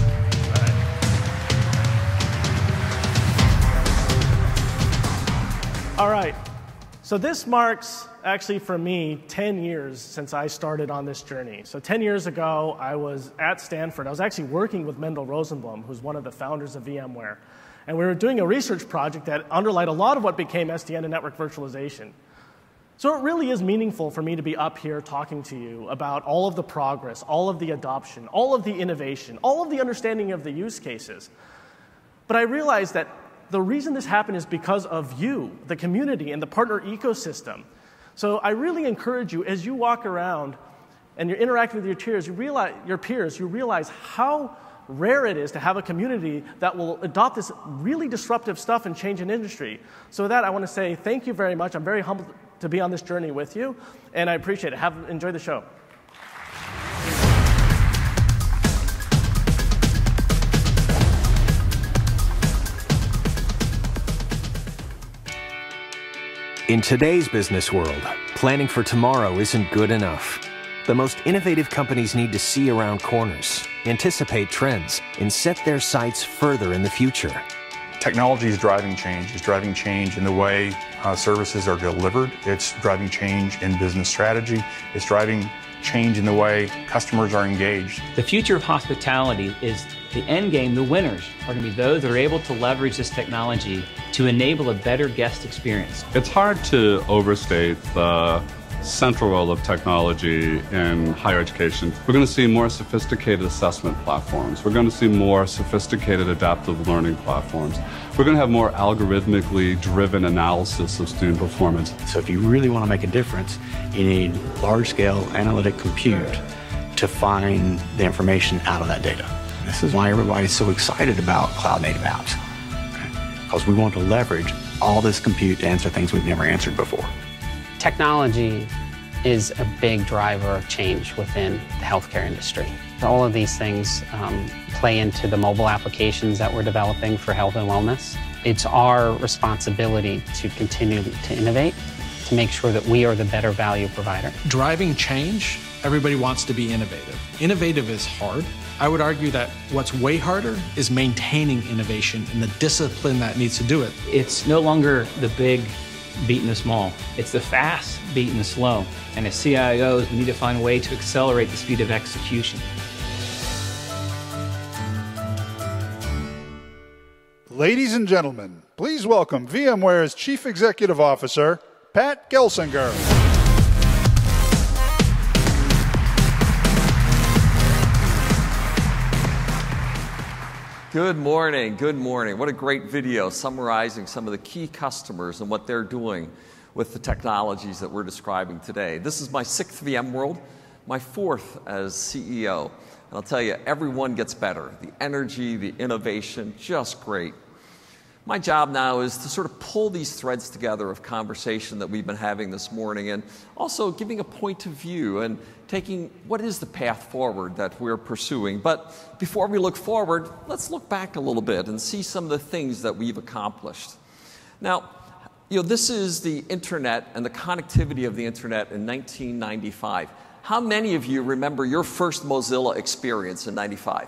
All right. So this marks, actually for me, 10 years since I started on this journey. So 10 years ago, I was at Stanford. I was actually working with Mendel Rosenblum, who's one of the founders of VMware. And we were doing a research project that underlied a lot of what became SDN and network virtualization. So it really is meaningful for me to be up here talking to you about all of the progress, all of the adoption, all of the innovation, all of the understanding of the use cases. But I realized that the reason this happened is because of you, the community, and the partner ecosystem. So I really encourage you, as you walk around and you're interacting with your peers, you realize how rare it is to have a community that will adopt this really disruptive stuff and change an industry. So with that, I want to say thank you very much. I'm very humbled to be on this journey with you, and I appreciate it. Enjoy the show. In today's business world, planning for tomorrow isn't good enough. The most innovative companies need to see around corners, anticipate trends, and set their sights further in the future. Technology is driving change. It's driving change in the way services are delivered. It's driving change in business strategy. It's driving change in the way customers are engaged. The future of hospitality is the end game. The winners are going to be those that are able to leverage this technology to enable a better guest experience. It's hard to overstate the central role of technology in higher education. We're going to see more sophisticated assessment platforms. We're going to see more sophisticated adaptive learning platforms. We're going to have more algorithmically driven analysis of student performance. So if you really want to make a difference, you need large-scale analytic compute to find the information out of that data. This is why everybody's so excited about cloud-native apps, because we want to leverage all this compute to answer things we've never answered before. Technology is a big driver of change within the healthcare industry. All of these things play into the mobile applications that we're developing for health and wellness. It's our responsibility to continue to innovate, to make sure that we are the better value provider. Driving change, everybody wants to be innovative. Innovative is hard. I would argue that what's way harder is maintaining innovation and the discipline that needs to do it. It's no longer the big beating the small. It's the fast beating the slow. And as CIOs, we need to find a way to accelerate the speed of execution. Ladies and gentlemen, please welcome VMware's Chief Executive Officer, Pat Gelsinger. Good morning, good morning. What a great video summarizing some of the key customers and what they're doing with the technologies that we're describing today. This is my 6th VMworld, my 4th as CEO. And I'll tell you, everyone gets better. The energy, the innovation, just great. My job now is to sort of pull these threads together of conversation that we've been having this morning and also giving a point of view and taking what is the path forward that we're pursuing. But before we look forward, let's look back a little bit and see some of the things that we've accomplished. Now, this is the internet and the connectivity of the internet in 1995. How many of you remember your first Mozilla experience in 95?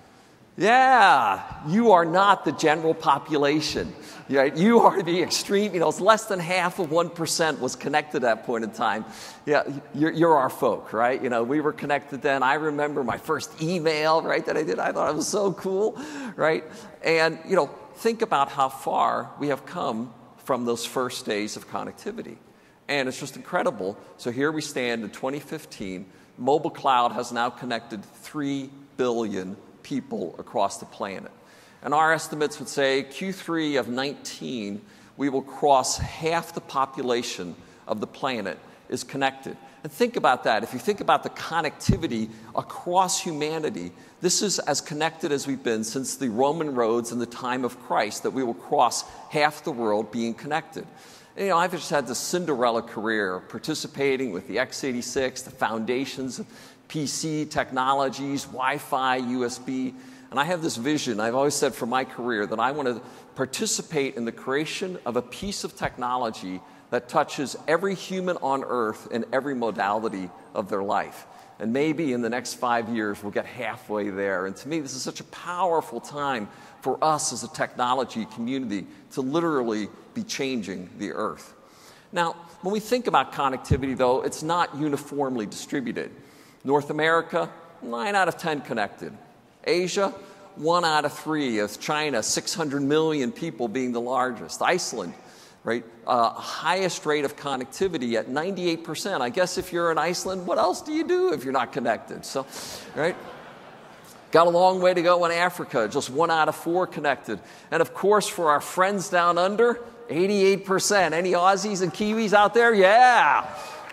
Yeah, you are not the general population. Right? You are the extreme, it's less than half of 1% was connected at that point in time. Yeah, you're our folk, right? We were connected then. I remember my first email, right, that I did. I thought it was so cool, right? And, think about how far we have come from those first days of connectivity. And it's just incredible. So here we stand in 2015. Mobile cloud has now connected 3 billion people across the planet. And our estimates would say Q3 of 19, we will cross half the population of the planet is connected. And think about that. If you think about the connectivity across humanity, this is as connected as we've been since the Roman roads in the time of Christ, that we will cross half the world being connected. And, I've just had this Cinderella career participating with the x86, the foundations of PC technologies, Wi-Fi, USB, and I have this vision, I've always said for my career, that I want to participate in the creation of a piece of technology that touches every human on Earth in every modality of their life. And maybe in the next 5 years, we'll get halfway there. And to me, this is such a powerful time for us as a technology community to literally be changing the Earth. Now, when we think about connectivity, though, it's not uniformly distributed. North America, 9 out of 10 connected. Asia, 1 out of 3. With China, 600 million people being the largest. Iceland, right? Highest rate of connectivity at 98%. I guess if you're in Iceland, what else do you do if you're not connected? So, right? Got a long way to go in Africa, just 1 out of 4 connected. And of course, for our friends down under, 88%. Any Aussies and Kiwis out there? Yeah.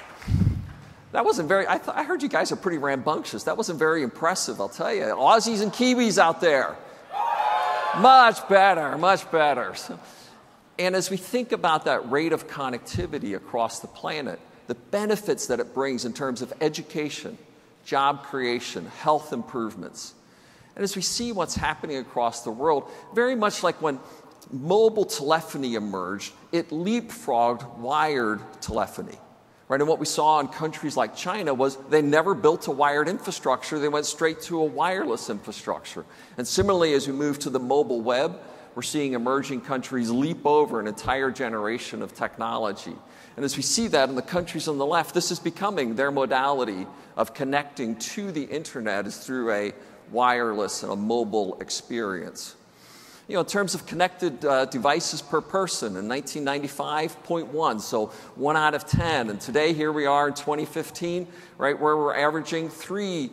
That wasn't very, I heard you guys are pretty rambunctious. That wasn't very impressive, I'll tell you. Aussies and Kiwis out there. Much better, much better. And as we think about that rate of connectivity across the planet, the benefits that it brings in terms of education, job creation, health improvements. And as we see what's happening across the world, very much like when mobile telephony emerged, it leapfrogged wired telephony. Right, and what we saw in countries like China was they never built a wired infrastructure. They went straight to a wireless infrastructure. And similarly, as we move to the mobile web, we're seeing emerging countries leap over an entire generation of technology. And as we see that in the countries on the left, this is becoming their modality of connecting to the internet is through a wireless and a mobile experience. In terms of connected devices per person, in 1995, 0.1, so 1 out of 10. And today, here we are in 2015, right, where we're averaging 3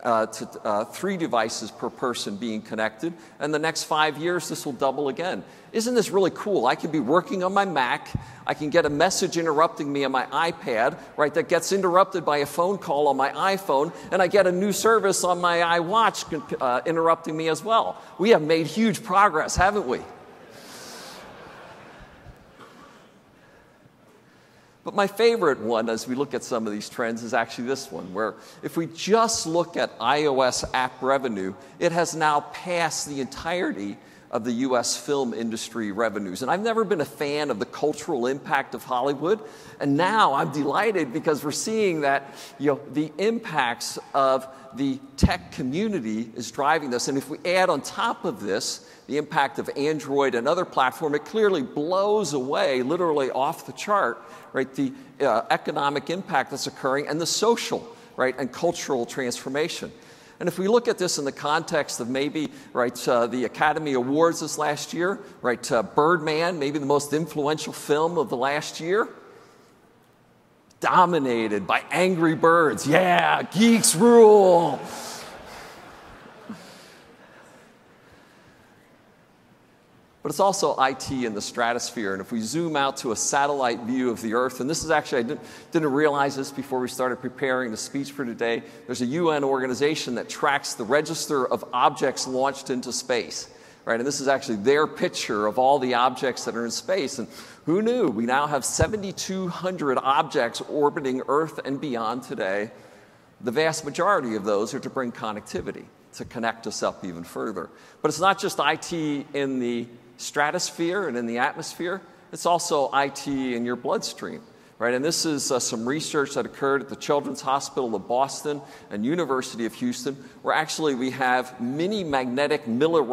devices per person being connected. And the next 5 years, this will double again. Isn't this really cool? I can be working on my Mac. I can get a message interrupting me on my iPad, right, that gets interrupted by a phone call on my iPhone, and I get a new service on my iWatch interrupting me as well. We have made huge progress, haven't we? But my favorite one, as we look at some of these trends, is actually this one, where if we just look at iOS app revenue, it has now passed the entirety of the US film industry revenues. And I've never been a fan of the cultural impact of Hollywood, and now I'm delighted because we're seeing that the impacts of the tech community is driving this. And if we add on top of this the impact of Android and other platforms, it clearly blows away, literally off the chart, right, the economic impact that's occurring and the social, right, and cultural transformation. And if we look at this in the context of maybe, right, the Academy Awards this last year, right, Birdman, maybe the most influential film of the last year, dominated by Angry Birds. Yeah, geeks rule. But it's also IT in the stratosphere. And if we zoom out to a satellite view of the Earth, and this is actually, I didn't realize this before we started preparing the speech for today, there's a UN organization that tracks the register of objects launched into space. Right? And this is actually their picture of all the objects that are in space. And who knew? We now have 7,200 objects orbiting Earth and beyond today. The vast majority of those are to bring connectivity, to connect us up even further. But it's not just IT in the stratosphere and in the atmosphere, it's also IT in your bloodstream, right? And this is some research that occurred at the Children's Hospital of Boston and University of Houston, where actually we have mini magnetic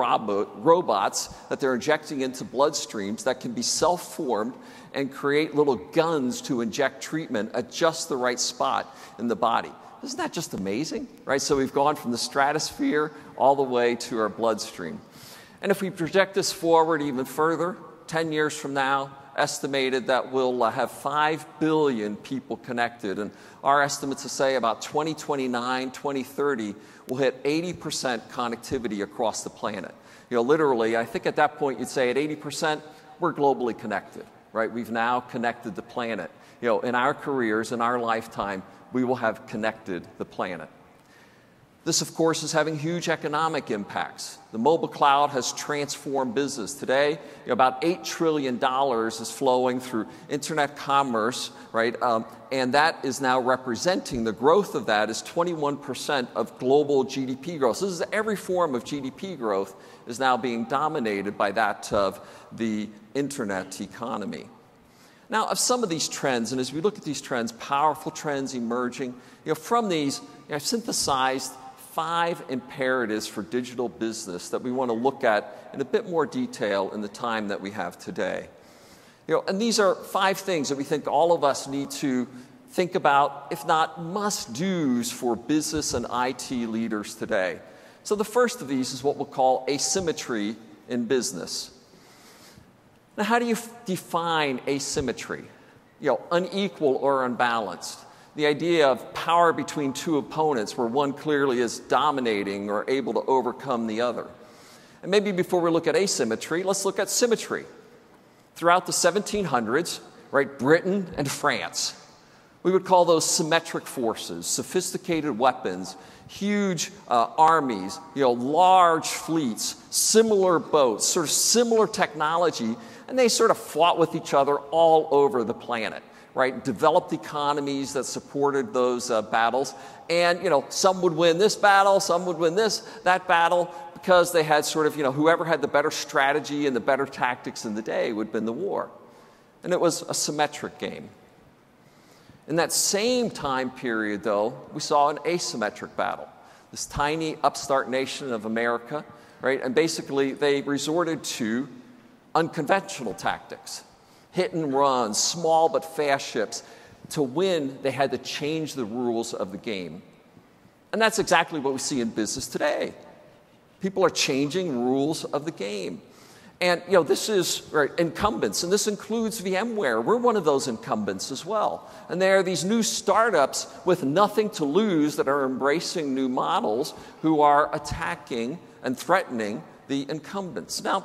robots that they're injecting into bloodstreams that can be self-formed and create little guns to inject treatment at just the right spot in the body. Isn't that just amazing, right? So we've gone from the stratosphere all the way to our bloodstream. And if we project this forward even further, 10 years from now, estimated that we'll have 5 billion people connected. And our estimates say about 2029, 2030, we'll hit 80% connectivity across the planet. Literally, I think at that point you'd say at 80%, we're globally connected, right? We've now connected the planet. In our careers, in our lifetime, we will have connected the planet. This, of course, is having huge economic impacts. The mobile cloud has transformed business. Today, about $8 trillion is flowing through internet commerce, right? And that is now representing, the growth of that is 21% of global GDP growth. So this is every form of GDP growth is now being dominated by that of the internet economy. Now, of some of these trends, and as we look at these trends, powerful trends emerging, from these, I've synthesized 5 imperatives for digital business that we want to look at in a bit more detail in the time that we have today. And these are 5 things that we think all of us need to think about, if not must-dos for business and IT leaders today. So the first of these is what we'll call asymmetry in business. Now, how do you define asymmetry? Unequal or unbalanced. The idea of power between two opponents where one clearly is dominating or able to overcome the other. And maybe before we look at asymmetry, let's look at symmetry. Throughout the 1700s, right, Britain and France, we would call those symmetric forces, sophisticated weapons, huge armies, large fleets, similar boats, sort of similar technology, and they sort of fought with each other all over the planet. Right, developed economies that supported those battles, and some would win this battle, some would win that battle, because they had sort of whoever had the better strategy and the better tactics in the day would win the war, and it was a symmetric game. In that same time period, though, we saw an asymmetric battle. This tiny upstart nation of America, right, and basically they resorted to unconventional tactics. Hit and run, small but fast ships. To win, they had to change the rules of the game. And that's exactly what we see in business today. People are changing rules of the game. And this is right, incumbents, and this includes VMware. We're one of those incumbents as well. And there are these new startups with nothing to lose that are embracing new models who are attacking and threatening the incumbents. Now,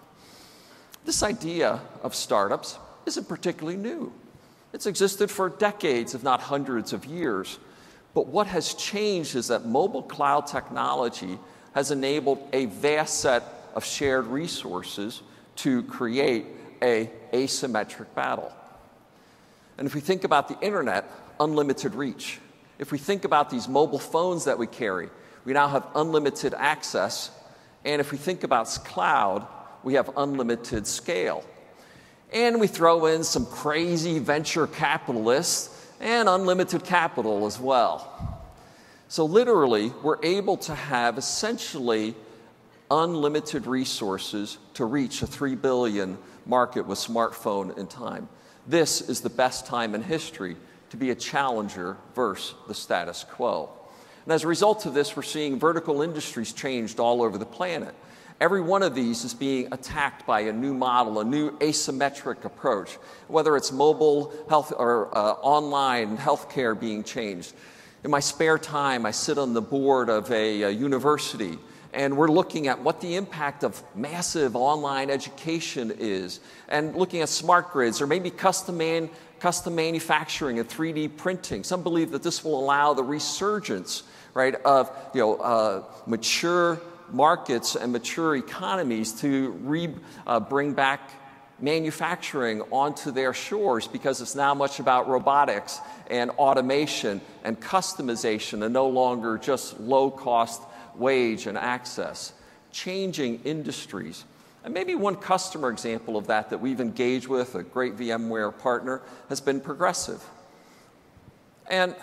this idea of startups isn't particularly new. It's existed for decades, if not hundreds of years. But what has changed is that mobile cloud technology has enabled a vast set of shared resources to create an asymmetric battle. And if we think about the internet, unlimited reach. If we think about these mobile phones that we carry, we now have unlimited access. And if we think about cloud, we have unlimited scale. And we throw in some crazy venture capitalists and unlimited capital as well. So literally, we're able to have essentially unlimited resources to reach a 3 billion market with smartphone in time. This is the best time in history to be a challenger versus the status quo. And as a result of this, we're seeing vertical industries changed all over the planet. Every one of these is being attacked by a new model, a new asymmetric approach, whether it's mobile health or online healthcare being changed. In my spare time, I sit on the board of a university, and we're looking at what the impact of massive online education is, and looking at smart grids or maybe custom manufacturing and 3D printing. Some believe that this will allow the resurgence, right, of mature markets and mature economies to bring back manufacturing onto their shores, because it's now much about robotics and automation and customization and no longer just low-cost wage and access. Changing industries. And maybe one customer example of that we've engaged with, a great VMware partner, has been Progressive. And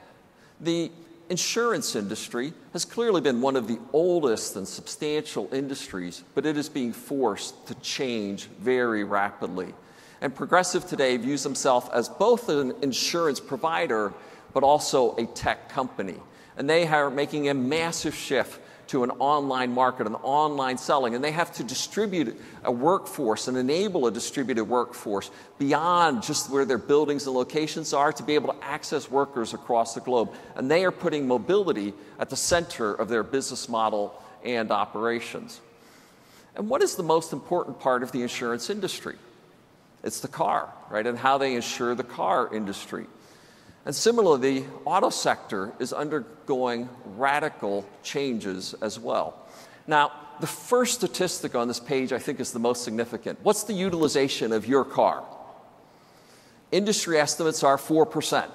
the insurance industry has clearly been one of the oldest and substantial industries, but it is being forced to change very rapidly. And Progressive today views themselves as both an insurance provider, but also a tech company. And they are making a massive shift to an online market, an online selling, and they have to distribute a workforce and enable a distributed workforce beyond just where their buildings and locations are to be able to access workers across the globe. And they are putting mobility at the center of their business model and operations. And what is the most important part of the insurance industry? It's the car, right, and how they insure the car industry. And similarly, the auto sector is undergoing radical changes as well. Now, the first statistic on this page I think is the most significant. What's the utilization of your car? Industry estimates are 4%.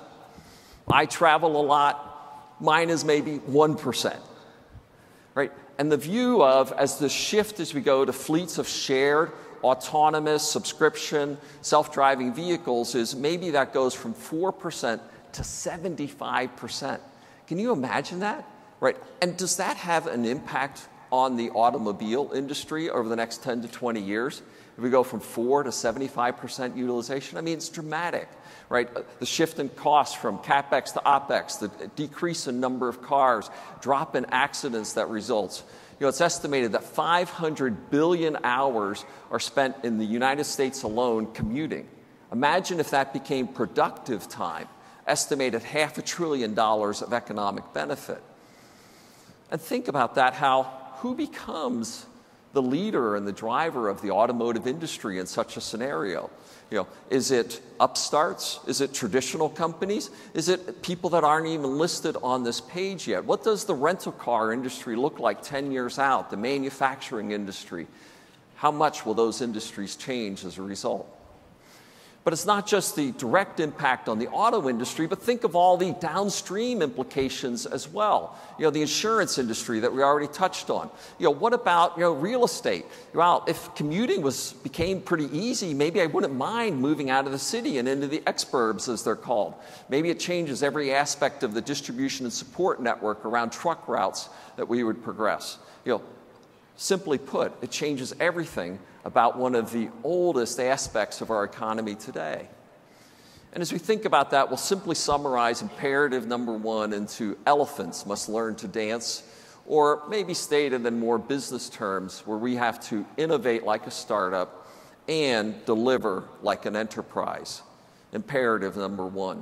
I travel a lot. Mine is maybe 1%. Right? And the view of, as the shift as we go to fleets of shared, autonomous, subscription, self-driving vehicles is maybe that goes from 4% to 75%. Can you imagine that? Right? And does that have an impact on the automobile industry over the next 10 to 20 years? If we go from 4 to 75% utilization, I mean, it's dramatic, right? The shift in costs from CapEx to OpEx, the decrease in number of cars, drop in accidents that results. It's estimated that 500 billion hours are spent in the United States alone commuting. Imagine if that became productive time. Estimated $500 billion of economic benefit. And think about that, who becomes the leader and the driver of the automotive industry in such a scenario? Is it upstarts? Is it traditional companies? Is it people that aren't even listed on this page yet? What does the rental car industry look like 10 years out? The manufacturing industry? How much will those industries change as a result? But it's not just the direct impact on the auto industry, but think of all the downstream implications as well. The insurance industry that we already touched on. What about real estate? Well, if commuting became pretty easy, maybe I wouldn't mind moving out of the city and into the exurbs, as they're called. Maybe it changes every aspect of the distribution and support network around truck routes that we would progress. Simply put, it changes everything about one of the oldest aspects of our economy today. And as we think about that, we'll simply summarize imperative number 1 into elephants must learn to dance, or maybe stated in more business terms, where we have to innovate like a startup and deliver like an enterprise. Imperative number 1.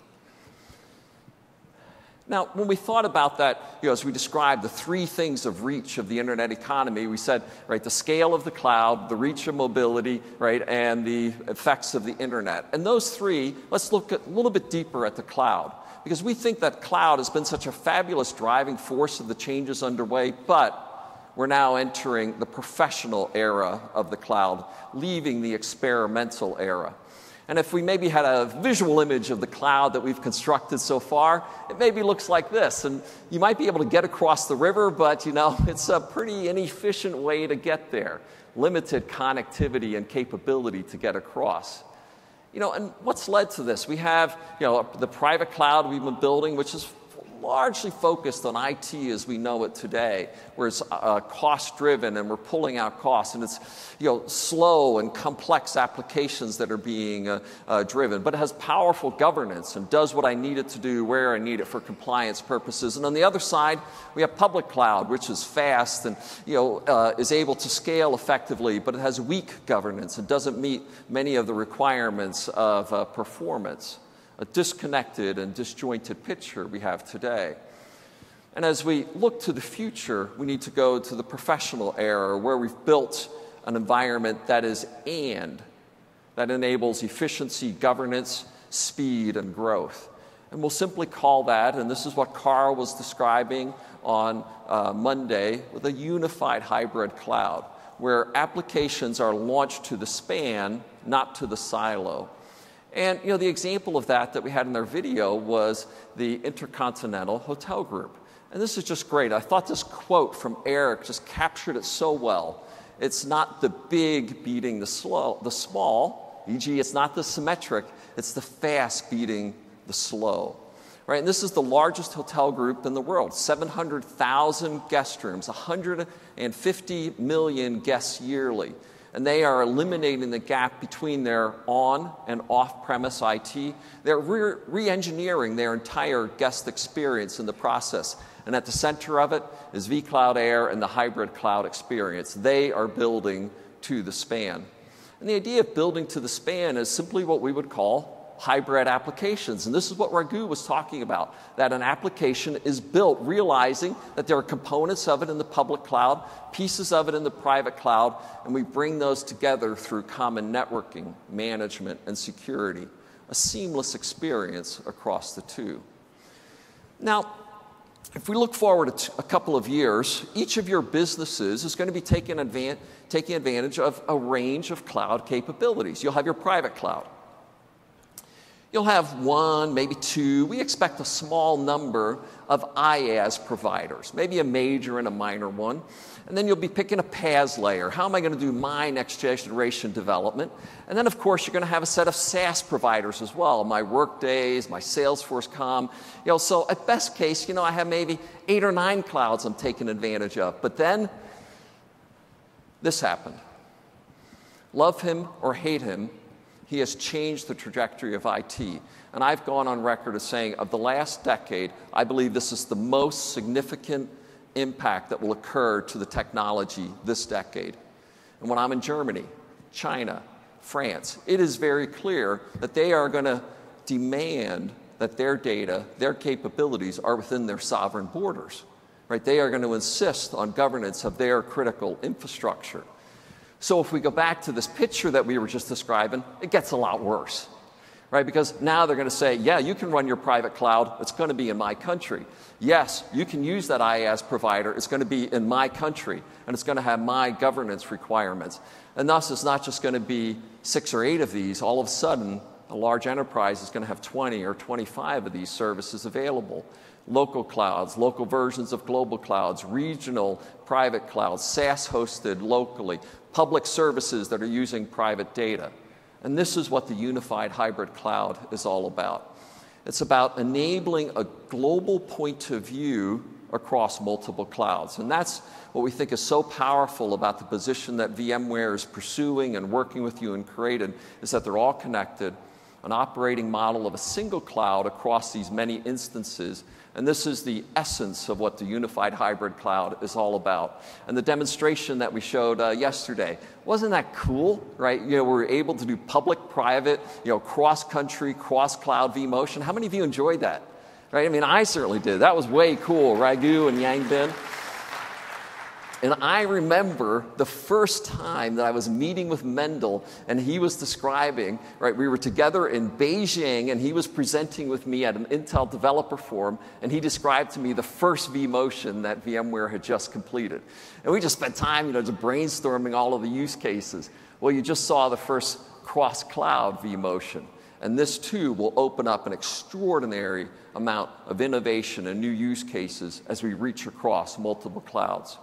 Now, when we thought about that, as we described the 3 things of reach of the internet economy, we said, right, the scale of the cloud, the reach of mobility, right, and the effects of the internet. And those 3, let's look a little bit deeper at the cloud, because we think that cloud has been such a fabulous driving force of the changes underway, but we're now entering the professional era of the cloud, leaving the experimental era. And if we maybe had a visual image of the cloud that we've constructed so far, it maybe looks like this. And you might be able to get across the river, but it's a pretty inefficient way to get there. Limited connectivity and capability to get across. And what's led to this? We have, the private cloud we've been building, which is largely focused on IT as we know it today, where it's cost-driven and we're pulling out costs, and it's slow and complex applications that are being driven, but it has powerful governance and does what I need it to do, where I need it for compliance purposes. And on the other side, we have public cloud, which is fast and is able to scale effectively, but it has weak governance and doesn't meet many of the requirements of performance. A disconnected and disjointed picture we have today. And as we look to the future, we need to go to the professional era where we've built an environment that is that enables efficiency, governance, speed, and growth. And we'll simply call that, and this is what Carl was describing on Monday, with a unified hybrid cloud, where applications are launched to the span, not to the silo. And the example of that we had in their video was the Intercontinental Hotel Group. And this is just great. I thought this quote from Eric just captured it so well. It's not the big beating the small, e.g. it's not the symmetric, it's the fast beating the slow. Right? And this is the largest hotel group in the world, 700,000 guest rooms, 150 million guests yearly. And they are eliminating the gap between their on and off-premise IT. They're re-engineering their entire guest experience in the process. And at the center of it is vCloud Air and the hybrid cloud experience. They are building to the span. And the idea of building to the span is simply what we would call hybrid applications. And this is what Raghu was talking about, that an application is built realizing that there are components of it in the public cloud, pieces of it in the private cloud, and we bring those together through common networking, management, and security, a seamless experience across the two. Now, if we look forward a couple of years, each of your businesses is going to be taking advantage of a range of cloud capabilities. You'll have your private cloud. You'll have one, maybe two. We expect a small number of IaaS providers, maybe a major and a minor one. And then you'll be picking a PaaS layer. How am I going to do my next generation development? And then, of course, you're going to have a set of SaaS providers as well, my Workdays, my Salesforce.com. So at best case, I have maybe 8 or 9 clouds I'm taking advantage of. But then this happened. Love him or hate him, he has changed the trajectory of IT. And I've gone on record as saying, of the last decade, I believe this is the most significant impact that will occur to the technology this decade. And when I'm in Germany, China, France, it is very clear that they are going to demand that their data, their capabilities are within their sovereign borders. Right? They are going to insist on governance of their critical infrastructure. So if we go back to this picture that we were just describing, it gets a lot worse, right? Because now they're going to say, yeah, you can run your private cloud. It's going to be in my country. Yes, you can use that IaaS provider. It's going to be in my country, and it's going to have my governance requirements. And thus, it's not just going to be 6 or 8 of these. All of a sudden, a large enterprise is going to have 20 or 25 of these services available. Local clouds, local versions of global clouds, regional private clouds, SaaS hosted locally, public services that are using private data. And this is what the unified hybrid cloud is all about. It's about enabling a global point of view across multiple clouds. And that's what we think is so powerful about the position that VMware is pursuing and working with you and created, is that they're all connected, an operating model of a single cloud across these many instances. And this is the essence of what the unified hybrid cloud is all about. And the demonstration that we showed yesterday, wasn't that cool, right? We were able to do public, private, cross-country, cross-cloud vMotion. How many of you enjoyed that? Right? I mean, I certainly did. That was way cool, Raghu and Yangbin. And I remember the first time that I was meeting with Mendel, and he was describing, right, we were together in Beijing, and he was presenting with me at an Intel Developer Forum, and he described to me the first vMotion that VMware had just completed. And we just spent time, just brainstorming all of the use cases. Well, you just saw the first cross-cloud vMotion. And this too will open up an extraordinary amount of innovation and new use cases as we reach across multiple clouds.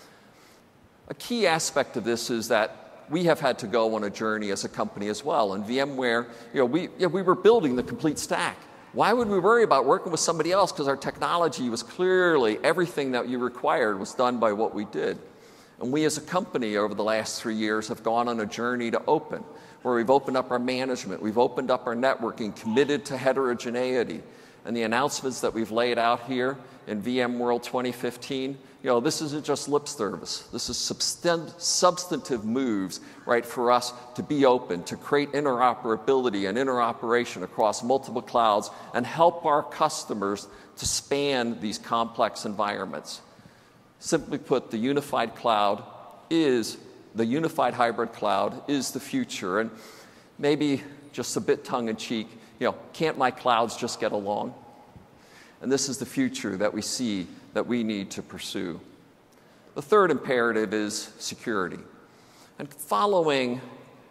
A key aspect of this is that we have had to go on a journey as a company as well. In VMware, we were building the complete stack. Why would we worry about working with somebody else? Because our technology was clearly, everything that you required was done by what we did. And we as a company over the last 3 years have gone on a journey to open, where we've opened up our management, we've opened up our networking, committed to heterogeneity. And the announcements that we've laid out here in VMworld 2015, this isn't just lip service. This is substantive moves, right, for us to be open, to create interoperability and interoperation across multiple clouds and help our customers to span these complex environments. Simply put, the unified cloud is, the unified hybrid cloud is the future. And maybe just a bit tongue-in-cheek, can't my clouds just get along? And this is the future that we see that we need to pursue. The third imperative is security. And following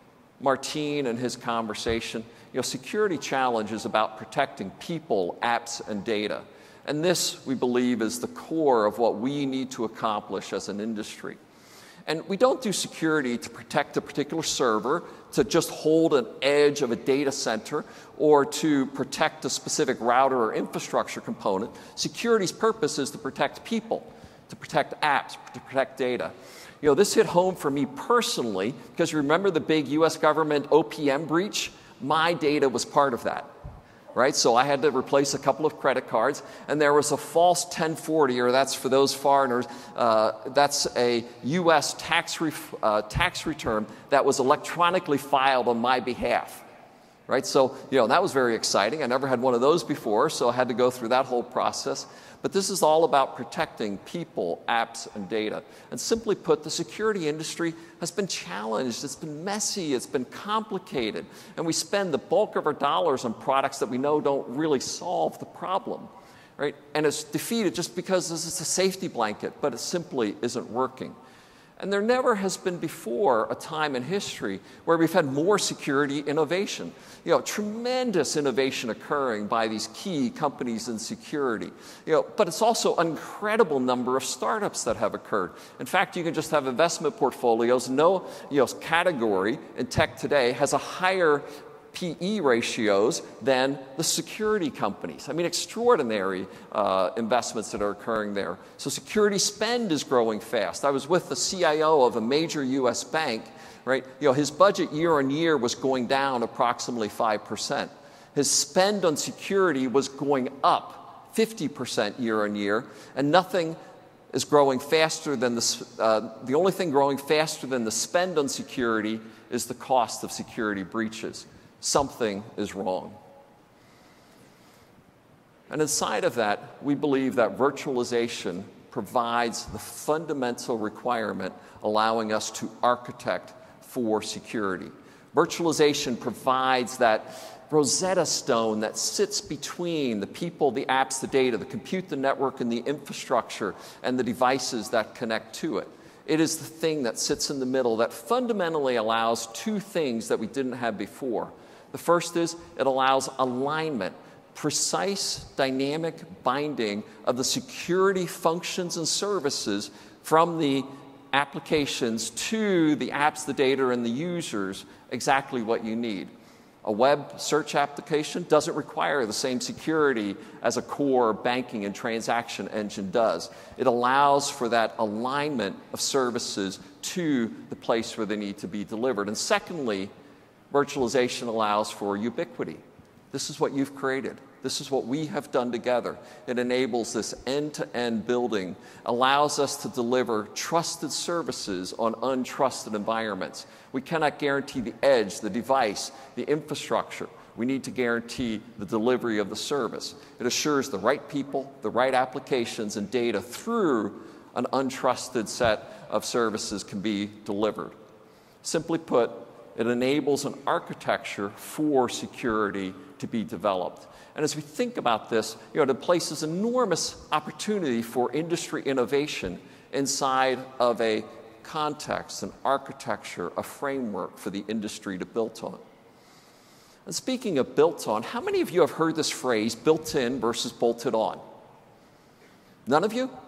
Martin and his conversation, security challenge is about protecting people, apps, and data. And this, we believe, is the core of what we need to accomplish as an industry. And we don't do security to protect a particular server, to just hold an edge of a data center, or to protect a specific router or infrastructure component. Security's purpose is to protect people, to protect apps, to protect data. This hit home for me personally, because you remember the big US government OPM breach? My data was part of that. Right? So I had to replace a couple of credit cards, and there was a false 1040, or that's for those foreigners, that's a US tax return that was electronically filed on my behalf. Right? So, that was very exciting. I never had one of those before, so I had to go through that whole process. But this is all about protecting people, apps, and data. And simply put, the security industry has been challenged. It's been messy. It's been complicated. And we spend the bulk of our dollars on products that we know don't really solve the problem. Right? And it's defeated just because this is a safety blanket, but it simply isn't working. And there never has been before a time in history where we've had more security innovation. Tremendous innovation occurring by these key companies in security. But it's also an incredible number of startups that have occurred. In fact, you can just have investment portfolios. No category in tech today has a higher PE ratios than the security companies. I mean, extraordinary investments that are occurring there. So security spend is growing fast. I was with the CIO of a major US bank, right? His budget year on year was going down approximately 5%. His spend on security was going up 50% year on year, and nothing is growing faster than the only thing growing faster than the spend on security is the cost of security breaches. Something is wrong. And inside of that, we believe that virtualization provides the fundamental requirement allowing us to architect for security. Virtualization provides that Rosetta Stone that sits between the people, the apps, the data, the compute, the network, and the infrastructure, and the devices that connect to it. It is the thing that sits in the middle that fundamentally allows two things that we didn't have before. The first is it allows alignment, precise dynamic binding of the security functions and services from the applications to the apps, the data, and the users, exactly what you need. A web search application doesn't require the same security as a core banking and transaction engine does. It allows for that alignment of services to the place where they need to be delivered. And secondly, virtualization allows for ubiquity. This is what you've created. This is what we have done together. It enables this end-to-end building, allows us to deliver trusted services on untrusted environments. We cannot guarantee the edge, the device, the infrastructure. We need to guarantee the delivery of the service. It assures the right people, the right applications, and data through an untrusted set of services can be delivered. Simply put, it enables an architecture for security to be developed. And as we think about this, it places enormous opportunity for industry innovation inside of a context, an architecture, a framework for the industry to build on. And speaking of built on, how many of you have heard this phrase, built in versus bolted on? None of you?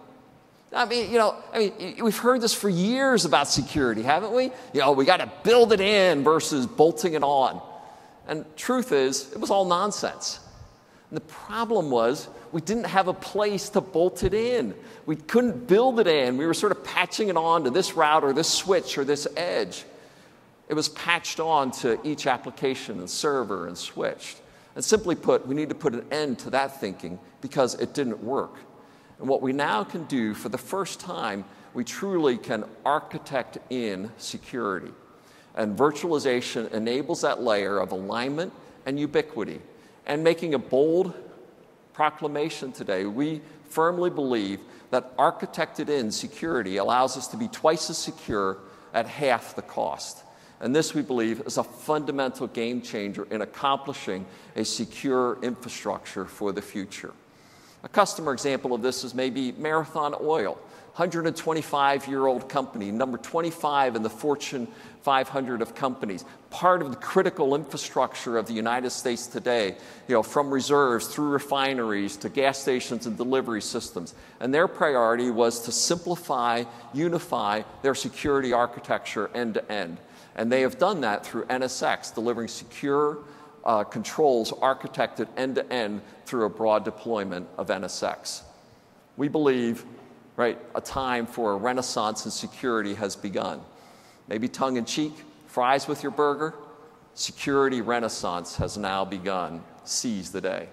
We've heard this for years about security, haven't we? We got to build it in versus bolting it on. And truth is, it was all nonsense. And the problem was, we didn't have a place to bolt it in. We couldn't build it in. We were sort of patching it on to this router, this switch, or this edge. It was patched on to each application and server and switched. And simply put, we need to put an end to that thinking because it didn't work. And what we now can do, for the first time, we truly can architect in security. And virtualization enables that layer of alignment and ubiquity. And making a bold proclamation today, we firmly believe that architected in security allows us to be twice as secure at half the cost. And this, we believe, is a fundamental game changer in accomplishing a secure infrastructure for the future. A customer example of this is maybe Marathon Oil, 125-year-old company, number 25 in the Fortune 500 of companies, part of the critical infrastructure of the United States today, from reserves through refineries to gas stations and delivery systems. And their priority was to simplify, unify their security architecture end to end. And they have done that through NSX, delivering secure controls architected end to end through a broad deployment of NSX. We believe, a time for a renaissance in security has begun. Maybe tongue in cheek, fries with your burger. Security renaissance has now begun. Seize the day.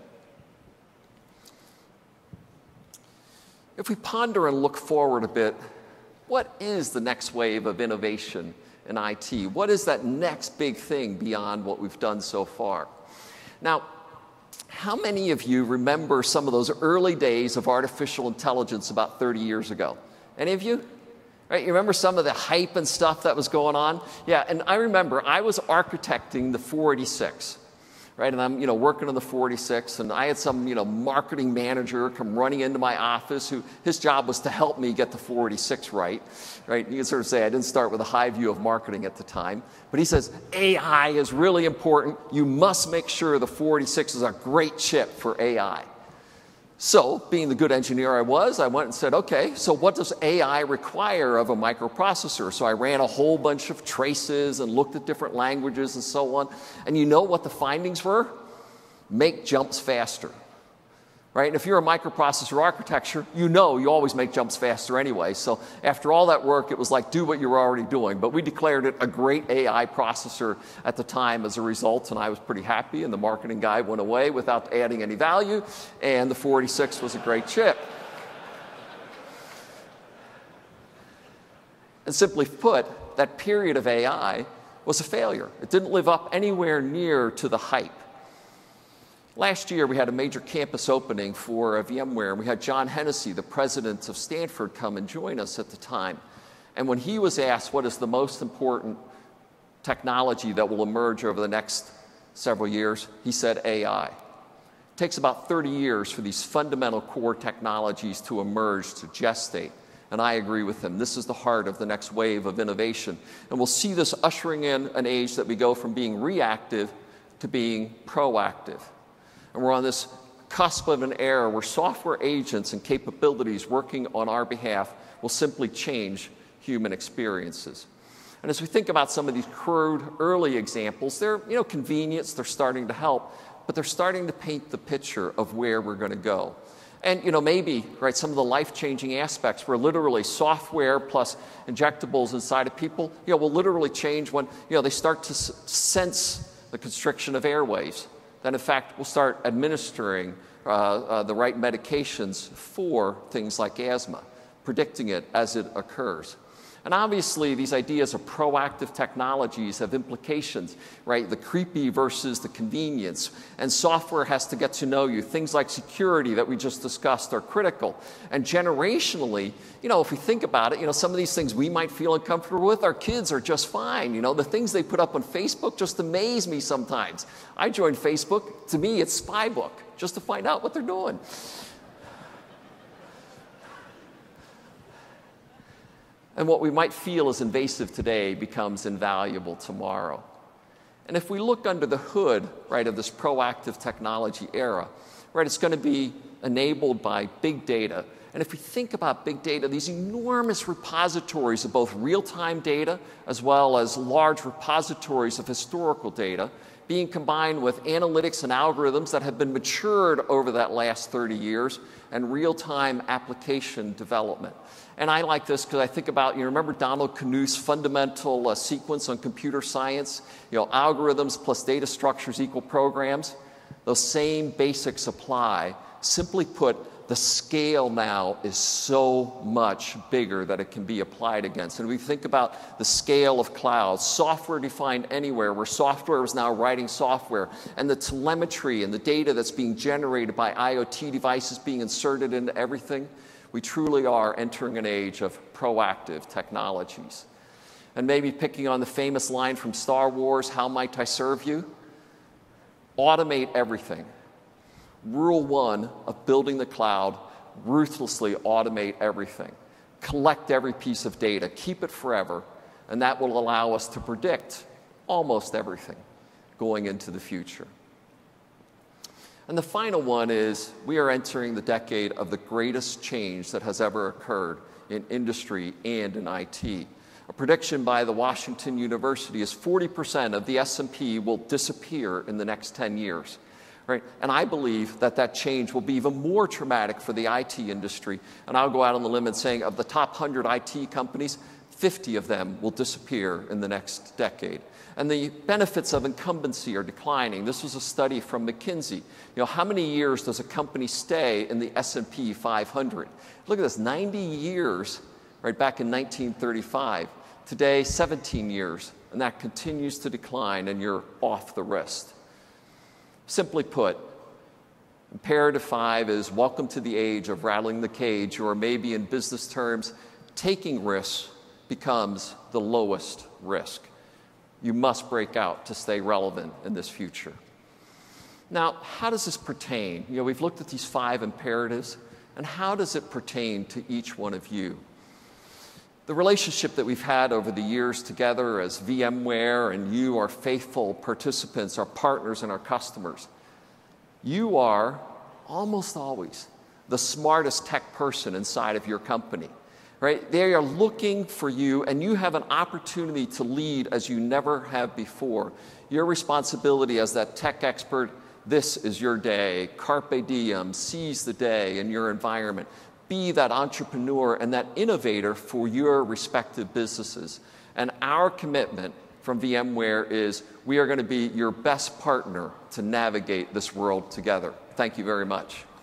If we ponder and look forward a bit, what is the next wave of innovation in IT? What is that next big thing beyond what we've done so far? Now, how many of you remember some of those early days of artificial intelligence about 30 years ago? Any of you? Right, you remember some of the hype and stuff that was going on? Yeah, and I remember I was architecting the 486. Right, and I'm working on the 486, and I had some marketing manager come running into my office who his job was to help me get the 486 right. Right, you can sort of say I didn't start with a high view of marketing at the time, but he says AI is really important. You must make sure the 486 is a great chip for AI. So, being the good engineer I was, I went and said, okay, so what does AI require of a microprocessor? So I ran a whole bunch of traces and looked at different languages and so on. And you know what the findings were? Make jumps faster. Right? And if you're a microprocessor architecture, you always make jumps faster anyway. So after all that work, it was like, do what you were already doing. But we declared it a great AI processor at the time as a result, and I was pretty happy, and the marketing guy went away without adding any value, and the 486 was a great chip. And simply put, that period of AI was a failure. It didn't live up anywhere near to the hype. Last year, we had a major campus opening for VMware, and we had John Hennessy, the president of Stanford, come and join us at the time. And when he was asked what is the most important technology that will emerge over the next several years, he said AI. It takes about 30 years for these fundamental core technologies to emerge, to gestate. And I agree with him. This is the heart of the next wave of innovation. And we'll see this ushering in an age that we go from being reactive to being proactive. And we're on this cusp of an era where software agents and capabilities working on our behalf will simply change human experiences. And as we think about some of these crude early examples, they're convenience, they're starting to help, but they're starting to paint the picture of where we're going to go. And maybe some of the life-changing aspects where literally software plus injectables inside of people will literally change when they start to sense the constriction of airways. Then, in fact, we'll start administering the right medications for things like asthma, predicting it as it occurs. And obviously, these ideas of proactive technologies have implications, right? The creepy versus the convenience. And software has to get to know you. Things like security that we just discussed are critical. And generationally, if we think about it, some of these things we might feel uncomfortable with, our kids are just fine. The things they put up on Facebook just amaze me sometimes. I joined Facebook. To me, it's spy book, just to find out what they're doing. And what we might feel is invasive today becomes invaluable tomorrow. And if we look under the hood, right, of this proactive technology era, right, it's going to be enabled by big data. And if we think about big data, these enormous repositories of both real-time data as well as large repositories of historical data being combined with analytics and algorithms that have been matured over that last 30 years and real-time application development. And I like this because I think about, you remember Donald Knuth's fundamental sequence on computer science? Algorithms plus data structures equal programs. Those same basics apply. Simply put, the scale now is so much bigger that it can be applied against. And we think about the scale of cloud, software defined anywhere, where software is now writing software, and the telemetry and the data that's being generated by IoT devices being inserted into everything. We truly are entering an age of proactive technologies. And maybe picking on the famous line from Star Wars, "How might I serve you?" Automate everything. Rule 1 of building the cloud, ruthlessly automate everything. Collect every piece of data, keep it forever, and that will allow us to predict almost everything going into the future. And the final one is we are entering the decade of the greatest change that has ever occurred in industry and in IT. A prediction by the Washington University is 40% of the S&P will disappear in the next 10 years. Right? And I believe that that change will be even more traumatic for the IT industry. And I'll go out on the limb and saying of the top 100 IT companies, 50 of them will disappear in the next decade. And the benefits of incumbency are declining. This was a study from McKinsey. How many years does a company stay in the S&P 500? Look at this, 90 years, right back in 1935. Today, 17 years, and that continues to decline, and you're off the wrist. Simply put, imperative 5 is welcome to the age of rattling the cage, or maybe in business terms, taking risks becomes the lowest risk. You must break out to stay relevant in this future. Now, how does this pertain? We've looked at these 5 imperatives, and how does it pertain to each one of you? The relationship that we've had over the years together as VMware and you, our faithful participants, our partners and our customers, you are almost always the smartest tech person inside of your company. Right? They are looking for you, and you have an opportunity to lead as you never have before. Your responsibility as that tech expert, this is your day. Carpe diem, seize the day in your environment. Be that entrepreneur and that innovator for your respective businesses. And our commitment from VMware is we are going to be your best partner to navigate this world together. Thank you very much.